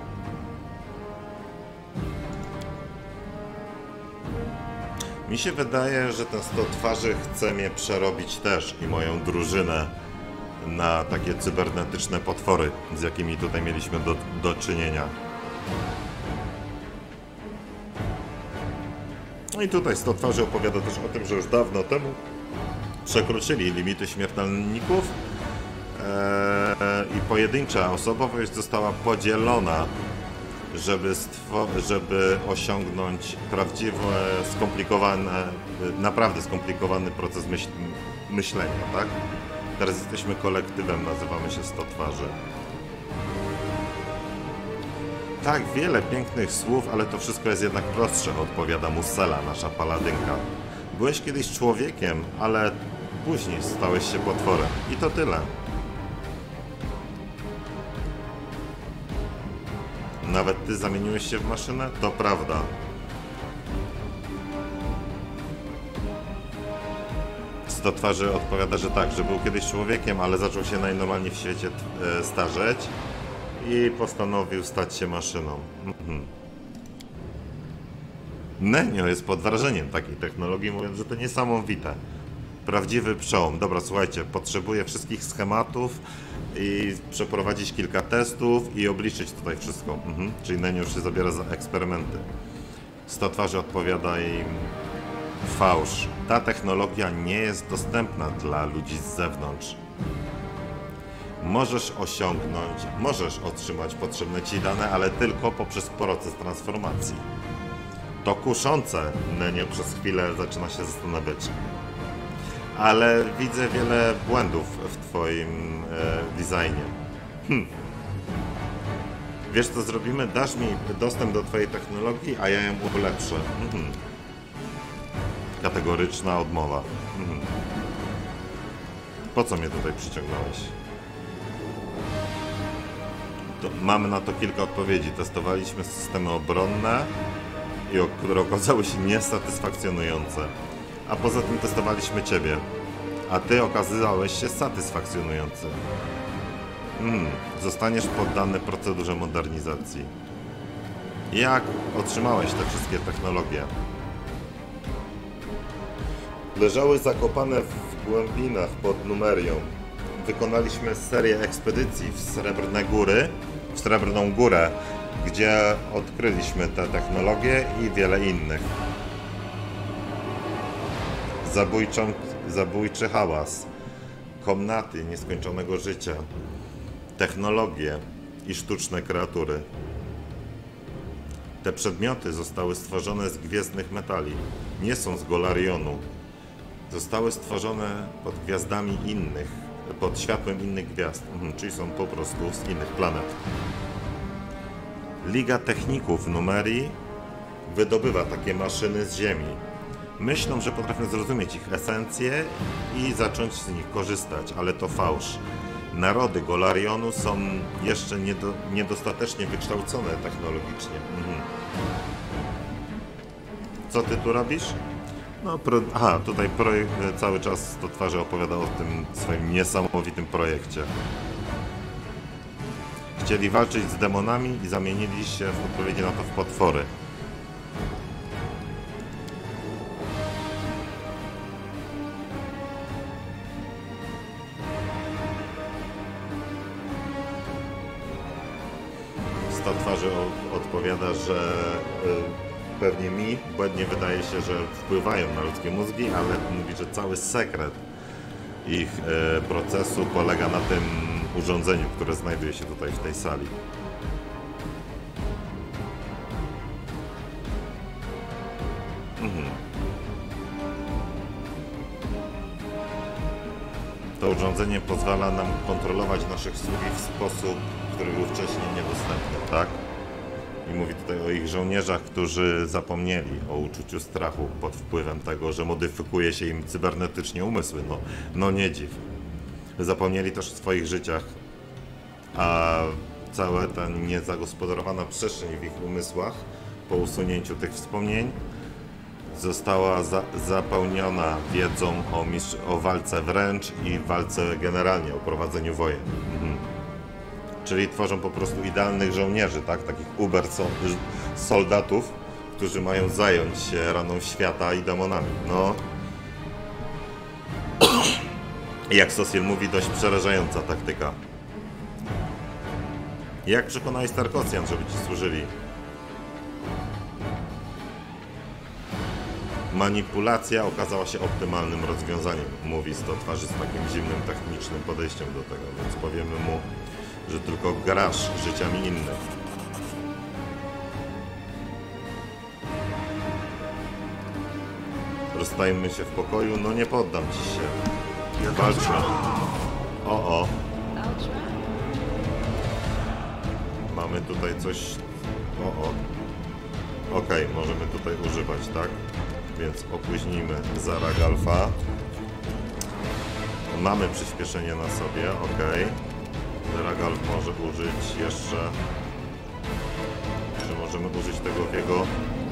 Mi się wydaje, że ten sto twarzy chce mnie przerobić też i moją drużynę na takie cybernetyczne potwory, z jakimi tutaj mieliśmy do, do czynienia. No i tutaj sto twarzy opowiada też o tym, że już dawno temu przekroczyli limity śmiertelników eee, i pojedyncza osobowość została podzielona, żeby, żeby osiągnąć prawdziwe, skomplikowane, naprawdę skomplikowany proces myśl myślenia, tak? Teraz jesteśmy kolektywem, nazywamy się sto twarzy. Tak, wiele pięknych słów, ale to wszystko jest jednak prostsze, odpowiada Musela, nasza paladynka. Byłeś kiedyś człowiekiem, ale później stałeś się potworem. I to tyle. Nawet ty zamieniłeś się w maszynę? To prawda. Sto twarzy odpowiada, że tak, że był kiedyś człowiekiem, ale zaczął się najnormalniej w świecie e, starzeć i postanowił stać się maszyną. Mhm. Nenio jest pod wrażeniem takiej technologii, mówiąc, że to niesamowite. Prawdziwy przełom. Dobra, słuchajcie, potrzebuję wszystkich schematów i przeprowadzić kilka testów i obliczyć tutaj wszystko. Mhm. Czyli Nenio już się zabiera za eksperymenty. Sto twarzy odpowiada im fałsz. Ta technologia nie jest dostępna dla ludzi z zewnątrz. Możesz osiągnąć, możesz otrzymać potrzebne ci dane, ale tylko poprzez proces transformacji. To kuszące, Nenio przez chwilę zaczyna się zastanawiać. Ale widzę wiele błędów w twoim e, designie. Hm. Wiesz co zrobimy? Dasz mi dostęp do twojej technologii, a ja ją ulepszę. Mhm. Kategoryczna odmowa. Mhm. Po co mnie tutaj przyciągnąłeś? To mamy na to kilka odpowiedzi. Testowaliśmy systemy obronne, i o, które okazały się niesatysfakcjonujące. A poza tym testowaliśmy ciebie, a ty okazałeś się satysfakcjonujący. Hmm, zostaniesz poddany procedurze modernizacji. Jak otrzymałeś te wszystkie technologie? Leżały zakopane w głębinach pod Numerią. Wykonaliśmy serię ekspedycji w Srebrne Góry, w Srebrną Górę, gdzie odkryliśmy te technologie i wiele innych. Zabójczą, zabójczy hałas, komnaty nieskończonego życia, technologie i sztuczne kreatury. Te przedmioty zostały stworzone z gwiezdnych metali, nie są z Golarionu. Zostały stworzone pod gwiazdami innych, pod światłem innych gwiazd, mhm, czyli są po prostu z innych planet. Liga Techników w Numerii wydobywa takie maszyny z Ziemi. Myślą, że potrafią zrozumieć ich esencję i zacząć z nich korzystać, ale to fałsz. Narody Golarionu są jeszcze niedo, niedostatecznie wykształcone technologicznie. Mhm. Co ty tu robisz? No, pro... Aha, tutaj projekt, cały czas to twarzy opowiada o tym swoim niesamowitym projekcie. Chcieli walczyć z demonami i zamienili się w odpowiedzi na to w potwory. Sto twarzy odpowiada, że y, pewnie mi błędnie wydaje się, że wpływają na ludzkie mózgi, ale mówi, że cały sekret ich y, procesu polega na tym urządzeniu, które znajduje się tutaj w tej sali. Mhm. To urządzenie pozwala nam kontrolować naszych sługi w sposób, który był wcześniej niedostępny, tak? I mówi tutaj o ich żołnierzach, którzy zapomnieli o uczuciu strachu pod wpływem tego, że modyfikuje się im cybernetycznie umysły. No, no nie dziw. Zapomnieli też o swoich życiach, a cała ta niezagospodarowana przestrzeń w ich umysłach po usunięciu tych wspomnień została za, zapełniona wiedzą o, mistrz, o walce wręcz i walce generalnie, o prowadzeniu wojen. Mhm. Czyli tworzą po prostu idealnych żołnierzy, tak? Takich uber soldatów, którzy mają zająć się raną świata i demonami. No. Jak Sosiel mówi, dość przerażająca taktyka. Jak przekonałeś Tarkocjan, żeby ci służyli? Manipulacja okazała się optymalnym rozwiązaniem, mówi Sto twarzy z takim zimnym, technicznym podejściem do tego, więc powiemy mu, że tylko grasz życiami innych. Rozstajmy się w pokoju, no nie poddam ci się. Walczmy. O, o. Mamy tutaj coś... O, o. Okej, okay, możemy tutaj używać, tak? Więc opóźnijmy Zarag Alpha. Mamy przyspieszenie na sobie, ok. Zarag Alpha może użyć jeszcze Że możemy użyć tego w jego...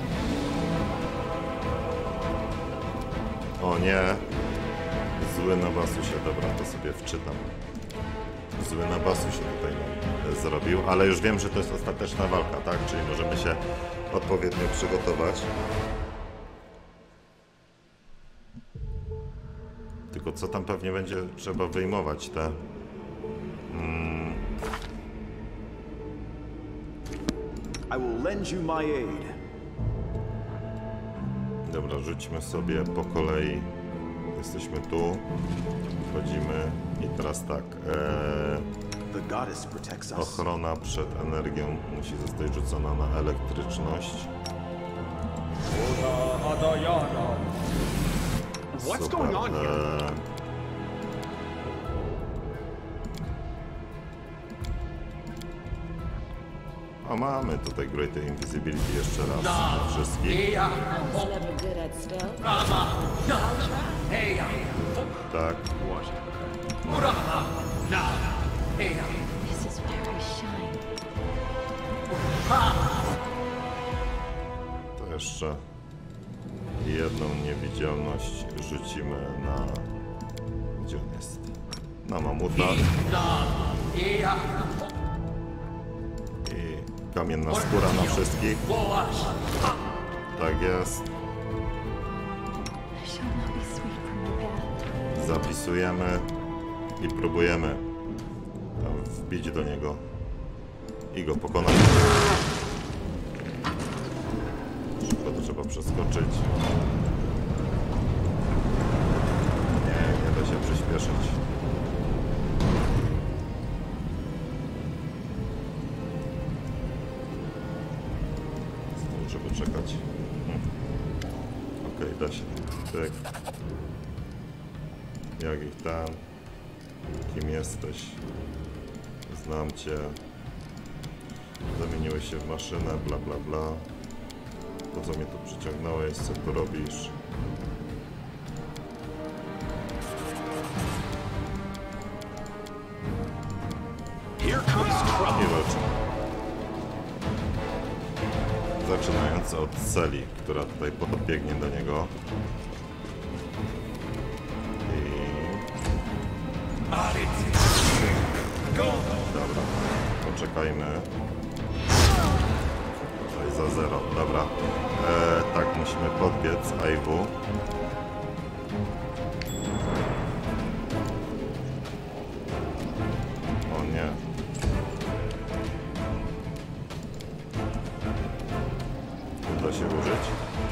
O nie! Zły na basusie, dobra, to sobie wczytam. Zły na basusie tutaj nam zrobił, ale już wiem, że to jest ostateczna walka, tak? Czyli możemy się odpowiednio przygotować. Tylko co tam pewnie będzie trzeba wyjmować te... Mm. I will lend you my aid. Dobra, rzućmy sobie po kolei. Jesteśmy tu. Wchodzimy i teraz tak. The goddess protects E, us. ochrona przed energią musi zostać rzucona na elektryczność. What's Super. going on here? E, O, mamy tutaj Greater Invisibility jeszcze raz na wszystkich. I was never good at stealth. Tak. This is where I shine. To jeszcze jedną niewidzialność rzucimy na... Gdzie on jest? Na mamuta. I kamienna skóra na wszystkich. Tak jest. I shall not be sweet from my path. Zapisujemy i próbujemy tam wbić do niego i go pokonać. Szybko to trzeba przeskoczyć. Nie, nie da się przyspieszyć. Żeby czekać. Hmm. Okej, okay, da się. Tyk. Jak ich tam? Kim jesteś? Znam cię. Zamieniłeś się w maszynę, bla bla bla. To co mnie tu przyciągnąłeś, co tu robisz? Here comes trouble. I walczymy. Zaczynając od Celi, która tutaj podbiegnie do niego. Dobra, poczekajmy. Tutaj za zero, dobra. E, tak, musimy podbiec Aiwu. O nie. Uda się użyć.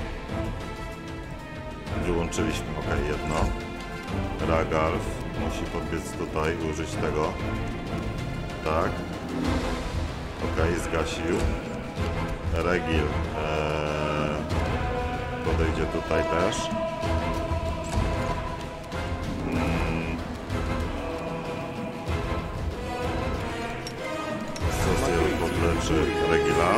Wyłączyliśmy, ok, jedno. Ragalf musi podbiec tutaj i użyć tego. Tak. Ok, zgasił. Regil ee, podejdzie tutaj też. Hmm. Social podleczy Regila.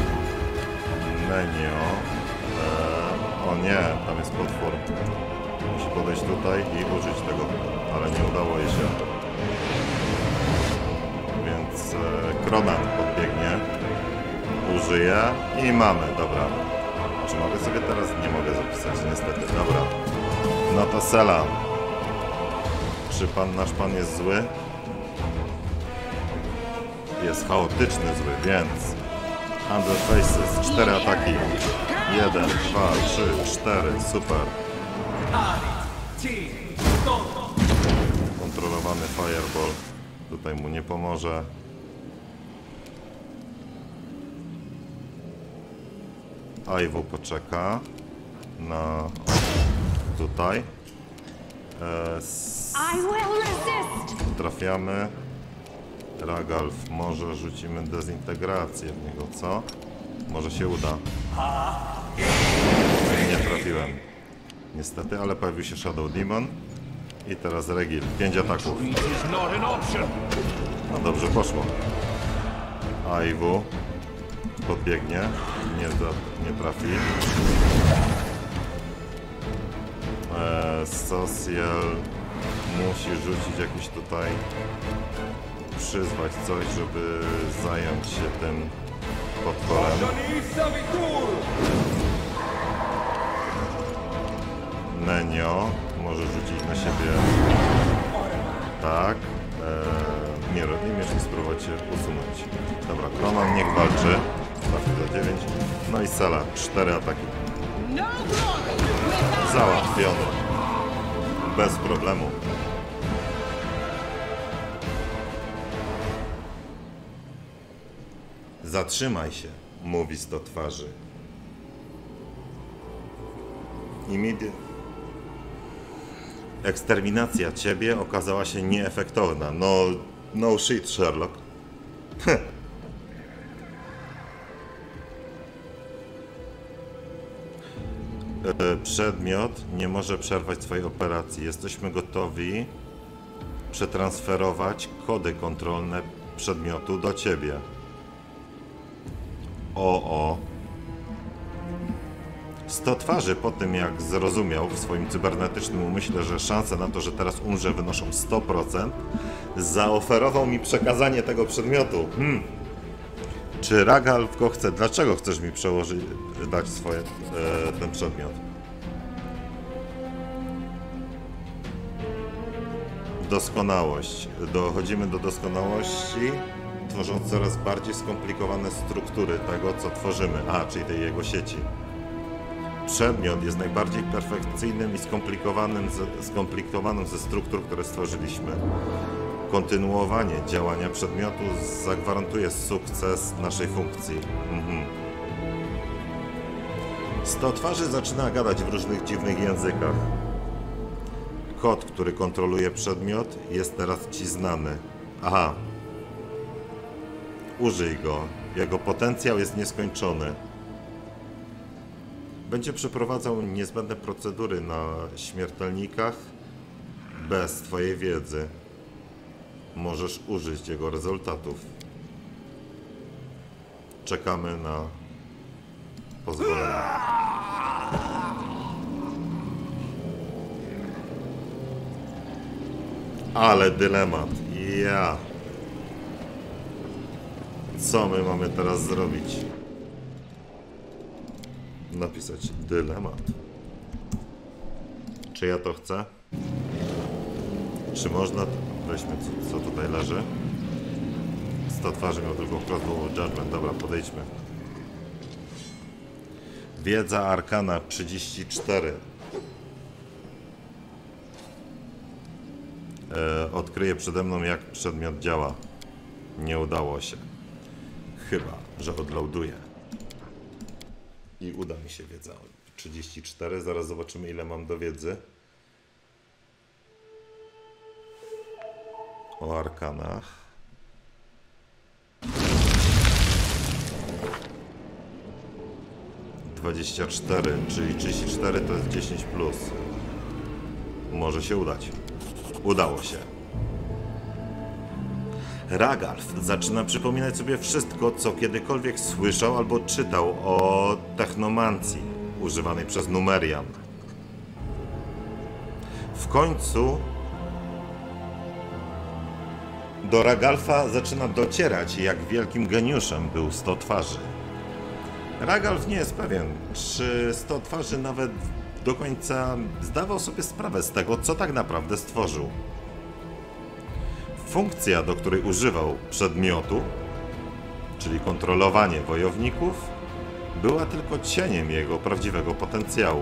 Menio. Ee, o nie, tam jest potwór. Musi podejść tutaj i użyć tego, ale nie udało jej się. Więc e, Kronan podbiegnie, użyje i mamy, dobra. Czy mogę sobie teraz? Nie mogę zapisać, niestety, dobra. No to Sela. Czy pan, nasz pan jest zły? Jest chaotyczny zły, więc... Under Faces, cztery ataki. Jeden, dwa, trzy, cztery, super. Kontrolowany Fireball tutaj mu nie pomoże. Aiwu poczeka na tutaj. E, s... I will resist! Trafiamy. Ragalf, może rzucimy dezintegrację w niego, co? Może się uda. Nie trafiłem. Niestety, ale pojawił się Shadow Demon. I teraz Regil. Pięć ataków. No dobrze poszło. Aiwu podbiegnie. Nie, nie trafi. Eee, Social musi rzucić jakiś tutaj... Przyzwać coś, żeby zająć się tym potworem. Menio może rzucić na siebie. Tak. Eee, nie robi miecz i spróbować się usunąć. Dobra, Kronon niech walczy. Trafi za dziewięć. No i Sela. cztery ataki. Załatwiony. Bez problemu. Zatrzymaj się, mówi sto twarzy. Immediate. Eksterminacja ciebie okazała się nieefektowna. No, no shit, Sherlock. Przedmiot nie może przerwać swojej operacji. Jesteśmy gotowi przetransferować kody kontrolne przedmiotu do ciebie. O, o. sto twarzy po tym, jak zrozumiał w swoim cybernetycznym umyśle, że szanse na to, że teraz umrze, wynoszą sto procent, zaoferował mi przekazanie tego przedmiotu. Hmm. Czy Ragalf go chce? Dlaczego chcesz mi przełożyć, dać swoje, e, ten przedmiot? Doskonałość. Dochodzimy do doskonałości, tworząc coraz bardziej skomplikowane struktury tego, co tworzymy. A, czyli tej jego sieci. Przedmiot jest najbardziej perfekcyjnym i skomplikowanym ze, skomplikowanym ze struktur, które stworzyliśmy. Kontynuowanie działania przedmiotu zagwarantuje sukces naszej funkcji. Mhm. sto twarzy zaczyna gadać w różnych dziwnych językach. Kod, który kontroluje przedmiot, jest teraz ci znany. Aha. Użyj go. Jego potencjał jest nieskończony. Będzie przeprowadzał niezbędne procedury na śmiertelnikach bez twojej wiedzy. Możesz użyć jego rezultatów. Czekamy na pozwolenie. Ale dylemat. Ja. Co my mamy teraz zrobić? Napisać dylemat. Czy ja to chcę? Czy można... Weźmy, co, co tutaj leży. sto twarzy miał tylko crossbow judgment. Dobra, podejdźmy. Wiedza arkana trzydzieści cztery. E, odkryję przede mną, jak przedmiot działa. Nie udało się. Chyba, że odloaduję. I uda mi się wiedza. trzydzieści cztery. Zaraz zobaczymy, ile mam do wiedzy. O arkanach. dwadzieścia cztery, czyli trzydzieści cztery to jest dziesięć plus. Może się udać. Udało się. Ragalf zaczyna przypominać sobie wszystko, co kiedykolwiek słyszał albo czytał o technomancji używanej przez Numerian. W końcu do Ragalfa zaczyna docierać, jak wielkim geniuszem był sto twarzy. Ragalf nie jest pewien, czy sto twarzy nawet do końca zdawał sobie sprawę z tego, co tak naprawdę stworzył. Funkcja, do której używał przedmiotu, czyli kontrolowanie wojowników, była tylko cieniem jego prawdziwego potencjału.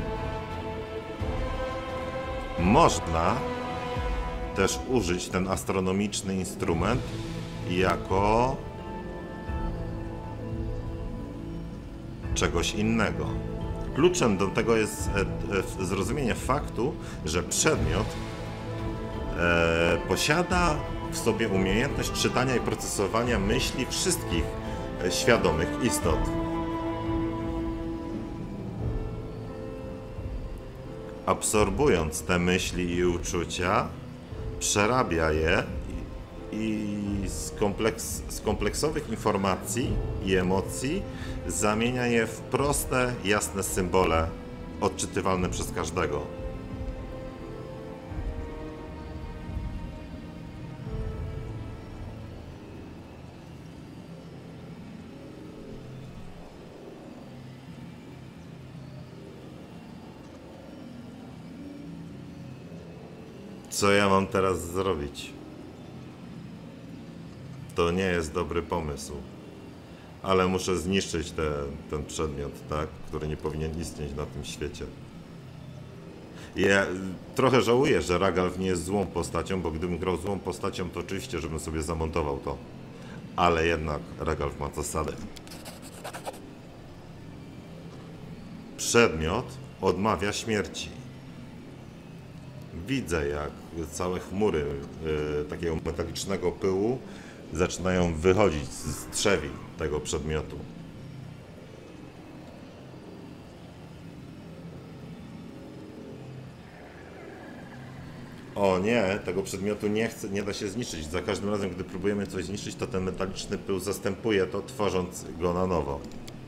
Można też użyć ten astronomiczny instrument jako czegoś innego. Kluczem do tego jest zrozumienie faktu, że przedmiot e, posiada w sobie umiejętność czytania i procesowania myśli wszystkich e, świadomych istot. Absorbując te myśli i uczucia, przerabia je i z, kompleks, z kompleksowych informacji i emocji zamienia je w proste, jasne symbole, odczytywalne przez każdego. Co ja mam teraz zrobić? To nie jest dobry pomysł. Ale muszę zniszczyć te, ten przedmiot, tak? Który nie powinien istnieć na tym świecie. Ja trochę żałuję, że Ragalf nie jest złą postacią, bo gdybym grał złą postacią, to oczywiście, żebym sobie zamontował to. Ale jednak Ragalf ma zasadę. Przedmiot odmawia śmierci. Widzę, jak całe chmury y, takiego metalicznego pyłu zaczynają wychodzić z trzewi tego przedmiotu. O nie, tego przedmiotu nie, chce, nie da się zniszczyć. Za każdym razem, gdy próbujemy coś zniszczyć, to ten metaliczny pył zastępuje to, tworząc go na nowo.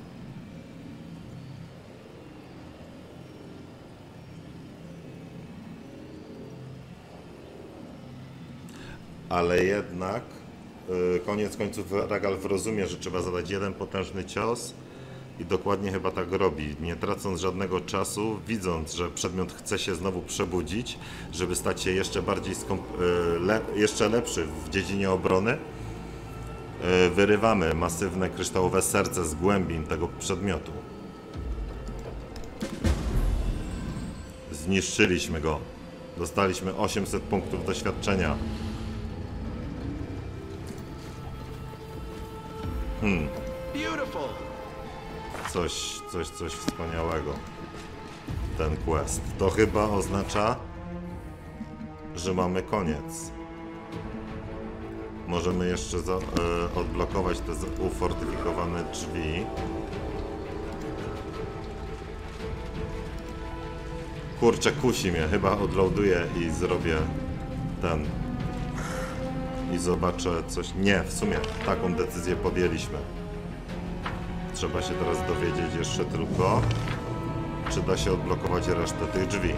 Ale jednak yy, koniec końców Ragalf rozumie, że trzeba zadać jeden potężny cios i dokładnie chyba tak robi, nie tracąc żadnego czasu, widząc, że przedmiot chce się znowu przebudzić, żeby stać się jeszcze bardziej yy, le jeszcze lepszy w dziedzinie obrony. Yy, wyrywamy masywne kryształowe serce z głębin tego przedmiotu. Zniszczyliśmy go. Dostaliśmy osiemset punktów doświadczenia. Hmm. Coś, coś, coś wspaniałego. Ten quest. To chyba oznacza, że mamy koniec. Możemy jeszcze za, e, odblokować te ufortyfikowane drzwi. Kurczę, kusi mnie. Chyba odloaduję i zrobię ten. I zobaczę coś. Nie, w sumie taką decyzję podjęliśmy. Trzeba się teraz dowiedzieć jeszcze tylko, czy da się odblokować resztę tych drzwi.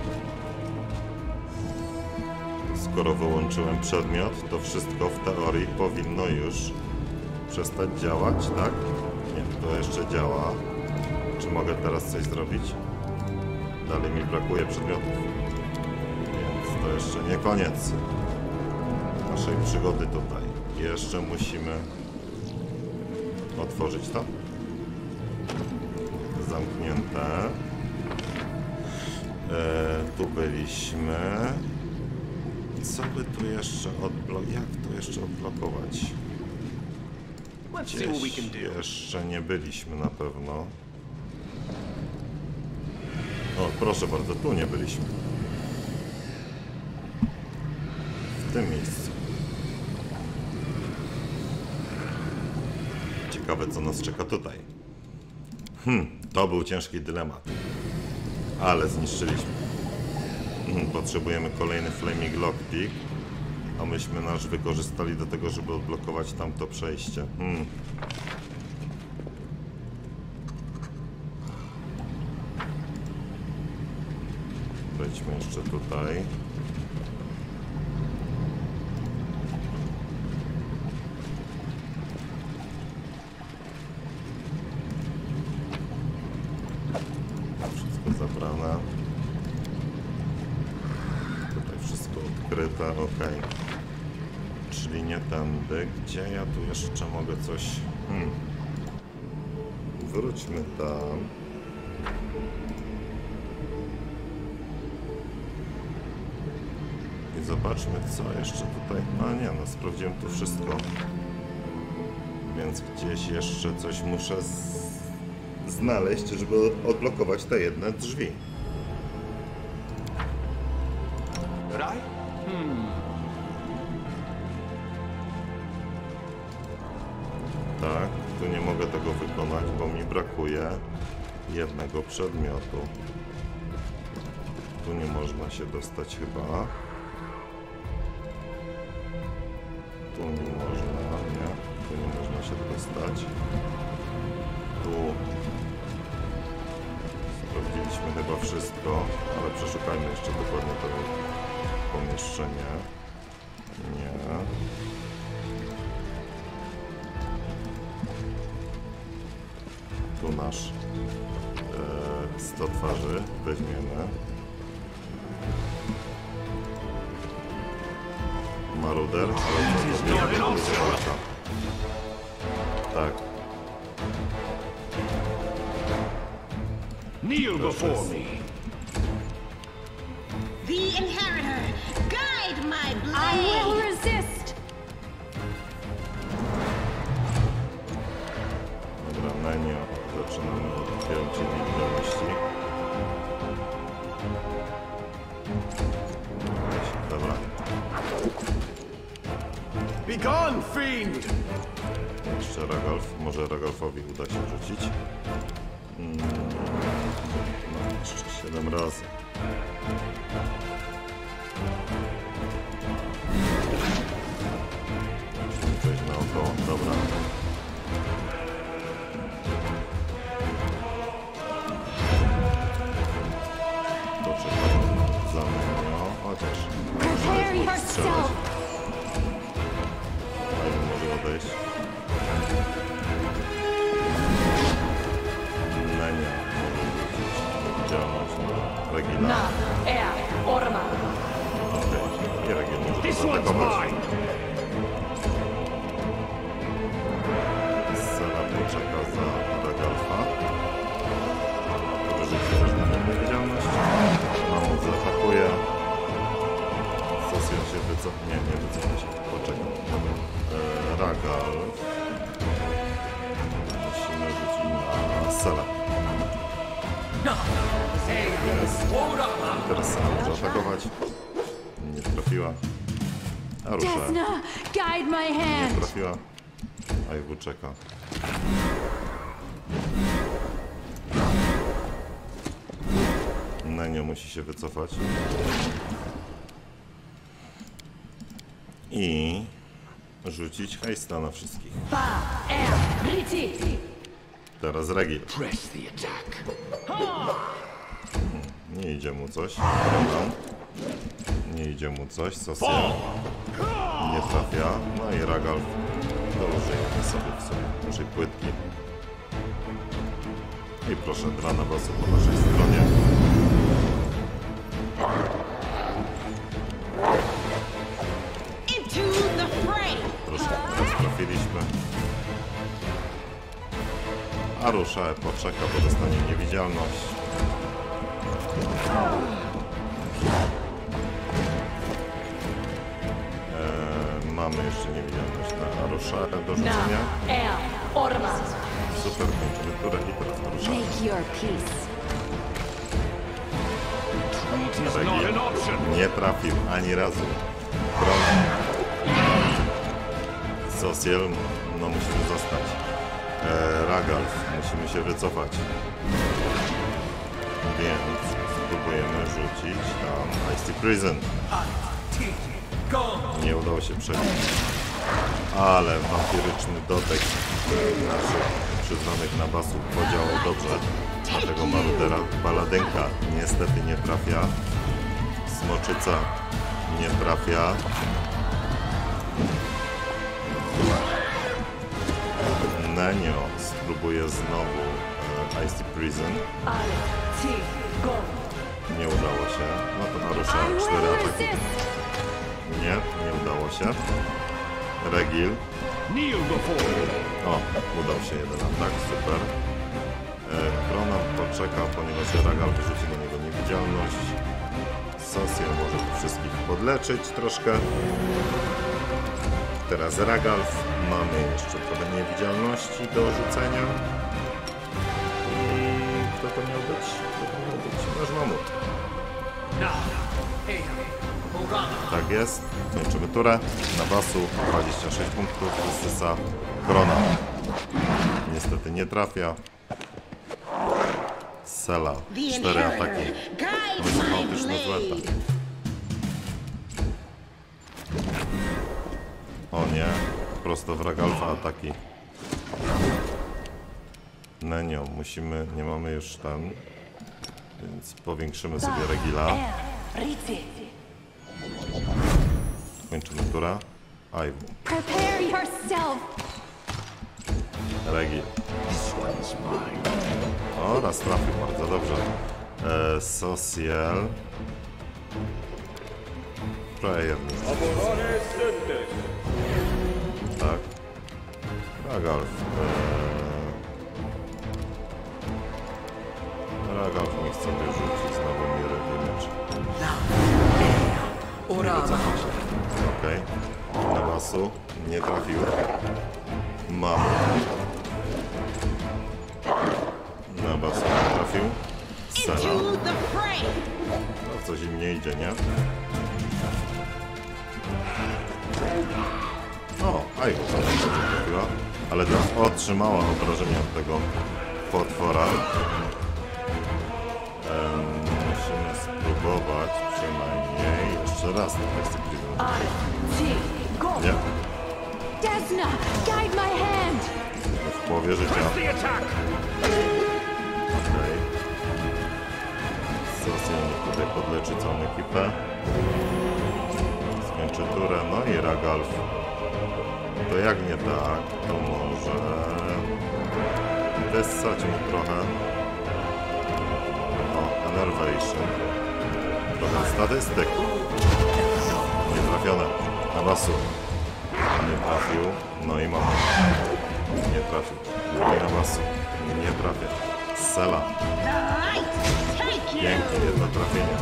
Skoro wyłączyłem przedmiot, to wszystko w teorii powinno już przestać działać, tak? Nie, to jeszcze działa. Czy mogę teraz coś zrobić? Dalej mi brakuje przedmiotów. Więc to jeszcze nie koniec naszej przygody tutaj. Jeszcze musimy otworzyć to. Zamknięte. E, tu byliśmy. Co by tu jeszcze odblokować? Jak to jeszcze odblokować? Gdzieś jeszcze nie byliśmy na pewno. O, proszę bardzo, tu nie byliśmy. W tym miejscu. Ciekawe, co nas czeka tutaj. Hmm, to był ciężki dylemat. Ale zniszczyliśmy. Hmm, potrzebujemy kolejny Flaming Lockpick. A myśmy nasz wykorzystali do tego, żeby odblokować tamto przejście. Hmm. Wejdźmy jeszcze tutaj. Wszystko zabrane. Tutaj wszystko odkryte, ok. Czyli nie tędy. Gdzie ja tu jeszcze mogę coś... Hmm. Wróćmy tam. I zobaczmy, co jeszcze tutaj... A nie, no sprawdziłem tu wszystko. Więc gdzieś jeszcze coś muszę z... znaleźć, żeby odblokować te jedne drzwi. Raj? Hmm. Tak, tu nie mogę tego wykonać, bo mi brakuje jednego przedmiotu. Tu nie można się dostać chyba. Tu nie można, nie. Tu nie można się dostać. Tu sprawdziliśmy chyba wszystko, ale przeszukajmy jeszcze dokładnie to pomieszczenie. Nie. Tu nasz e, sto twarzy weźmiemy. Maruder, ale co to nie będzie walka. Tak. Kneel before me. The Inheritor, guide my I will blade! resist! Dobra, Nenio, zaczynamy od pięciu niewidzialności. Dobra. Be gone, fiend! Jeszcze Ragalf. Może Ragalfowi uda się rzucić. Mm, no, jeszcze siedem razy. Musimy przejść naokoło. Dobra. Poczekamy za mną. Chociaż Prepare może yourself! strzelać. Fajnie może odejść. No nie, może wrócić. Widzialność na Regina. Na, er, orma. Okej, i Regin może This to one's zaatakować. mine. Sera poczeka za Ragalfa. Wyrzuci też na nią niewidzialność. Mamut zaatakuje. Sosjan się wycofnie. Nie, nie wycofnie się. Poczekam. E, Ragalf. Musimy rzucić na Sera. Teraz Sera może atakować. Nie trafiła. A rusza. Desna, guide my Nie hand! trafiła. A Iwu czeka. Nenio musi się wycofać. I rzucić hejsta na wszystkich. Ba, er, riti. Teraz Regil. Press the attack. Nie idzie mu coś. Ronan. Nie idzie mu coś. Sosja. Nie trafia. No i Ragalf. To użyjmy sobie w sobie naszej płytki. I proszę, dwa na bosu po naszej stronie. Into the fray! Proszę, teraz trafiliśmy. A Rusza poczeka, bo dostanie niewidzialność. Eee, mamy jeszcze niewidzialność na Arusza do Na, rzucenia. er, orma. Super, kończymy turę i teraz Arusza. Make your peace. Retreat is not an option. Nie trafił ani razu. Bron. Sosiel, no musimy zostać. Eee, Ragalf, musimy się wycofać. Więc spróbujemy rzucić tam Icy Prison. Nie udało się przebić. Ale wampiryczny dotek naszych przyznanych na basu podziałał dobrze na tego marudera. Baladynka niestety nie trafia. Smoczyca nie trafia. Nenio spróbuje znowu e, Icy Prison. Ale, ti, go. Nie udało się. No to narusza I will cztery ataki. resist! Nie, nie udało się. Regil. Kneel before me. O, udał się jeden atak, super. E, Kronan poczeka, ponieważ Ragal wyrzuci do niego niewidzialność. Sosję może tu wszystkich podleczyć troszkę. Teraz Ragalf. Mamy jeszcze trochę niewidzialności do rzucenia. I kto to miał być? Kto to miał być? Nasz mamut. Tak jest. Kończymy turę. Na basu dwadzieścia sześć punktów. Wysysa Krona. Niestety nie trafia. Sela. The Cztery ataki. Inheritor, guide Będzie my chaotyczny zwerta. blade! O nie. Prosto w Ragalfa ataki. Nenio, musimy, nie mamy już tam, więc powiększymy sobie Regila. Er, riti. Kończymy turę. Iwu. Prepare yourself! Regil. This one's mine. O, raz trafił, bardzo dobrze. E, Sosiel. prayer. Tak. Ragalf. Eee... Ragalf niech sobie rzuci znowu Mirror Image. Okej. Okay. Nabasu. Nie trafił. Mam. Nabasu nie trafił. Sela. Into the fray. No, coś im nie idzie, nie? O, aj, to trafiła. Ale teraz otrzymała obrażenia od tego potwora. Ehm, musimy spróbować przynajmniej jeszcze raz na Hexagrifum. Arti, go. Nie? Desna, guide my hand! Jesteśmy w połowie życia. The attack! Okej. Sosjan tutaj podleczy całą ekipę. Skończy turę, no i Ragalf. To jak nie tak, to może wessać mu trochę. O, Enervation. Trochę statystyk. Nie trafione. Na basu. Nie trafił. No i mamy. Nie trafił. Nie na basu. Nie trafia. Sela. The light. Take you. Pięknie, jedno trafienie.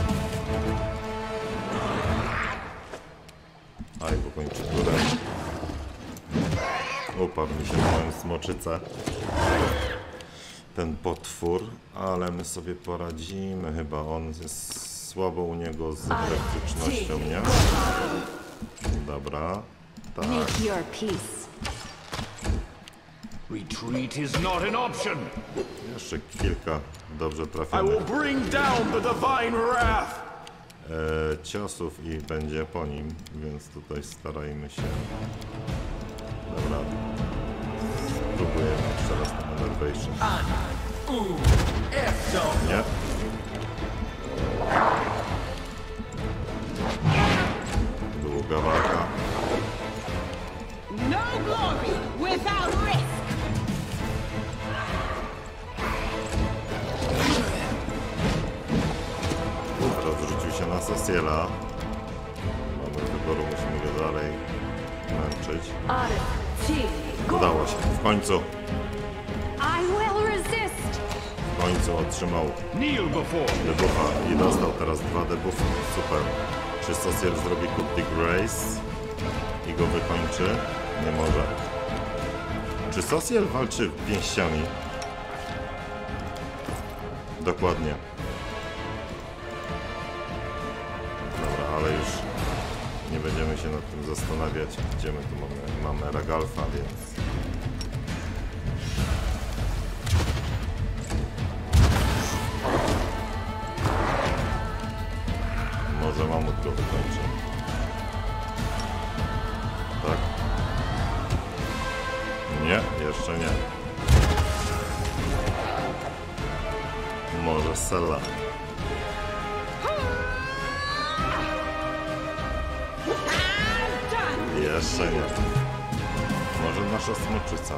Aj, bo kończy turę. Upadł mi się na moją smoczycę. Ten potwór, ale my sobie poradzimy chyba. On jest słabo u niego z elektrycznością, nie? Dobra. Tak. Make your peace. Retreat is not an option. Jeszcze kilka dobrze I will trafionych bring down the divine wrath. e, ciosów i będzie po nim, więc tutaj starajmy się. Dobra. Spróbujemy jeszcze raz na Enervation. Nie? Długa walka. No glory without risk. Rozrzucił się na Sosiela. Mamy wyboru, musimy go dalej męczyć. Arti, go. Udało się. W końcu, I will resist! w końcu otrzymał Kneel before me. debuffa i dostał teraz dwa debuffy. Super. Czy Sosiel zrobi Coup de Grace i go wykończy? Nie może. Czy Sosiel walczy pięściami? Dokładnie. Dobra, ale już nie będziemy się nad tym zastanawiać, gdzie my tu mamy, mamy Ragalfa, więc... Może mamut go wykończy. Tak? Nie, jeszcze nie. Może Sela. Jeszcze nie. Może nasza smoczyca.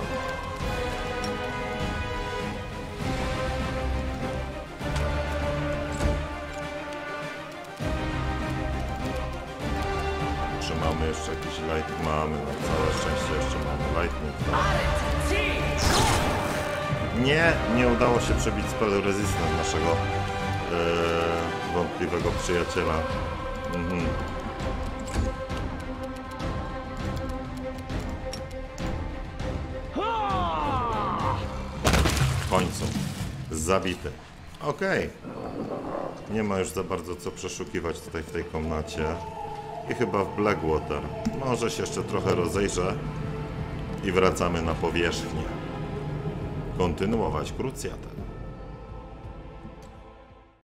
Czy mamy jeszcze jakiś light? Mamy, na całe szczęście jeszcze mamy lightning. Nie, nie udało się przebić spell resistance naszego yy, wątpliwego przyjaciela. Mhm. W końcu. Zabity. Okej. Okay. Nie ma już za bardzo co przeszukiwać tutaj w tej komnacie. I chyba w Blackwater. Może się jeszcze trochę rozejrzę. I wracamy na powierzchnię. Kontynuować krucjatę.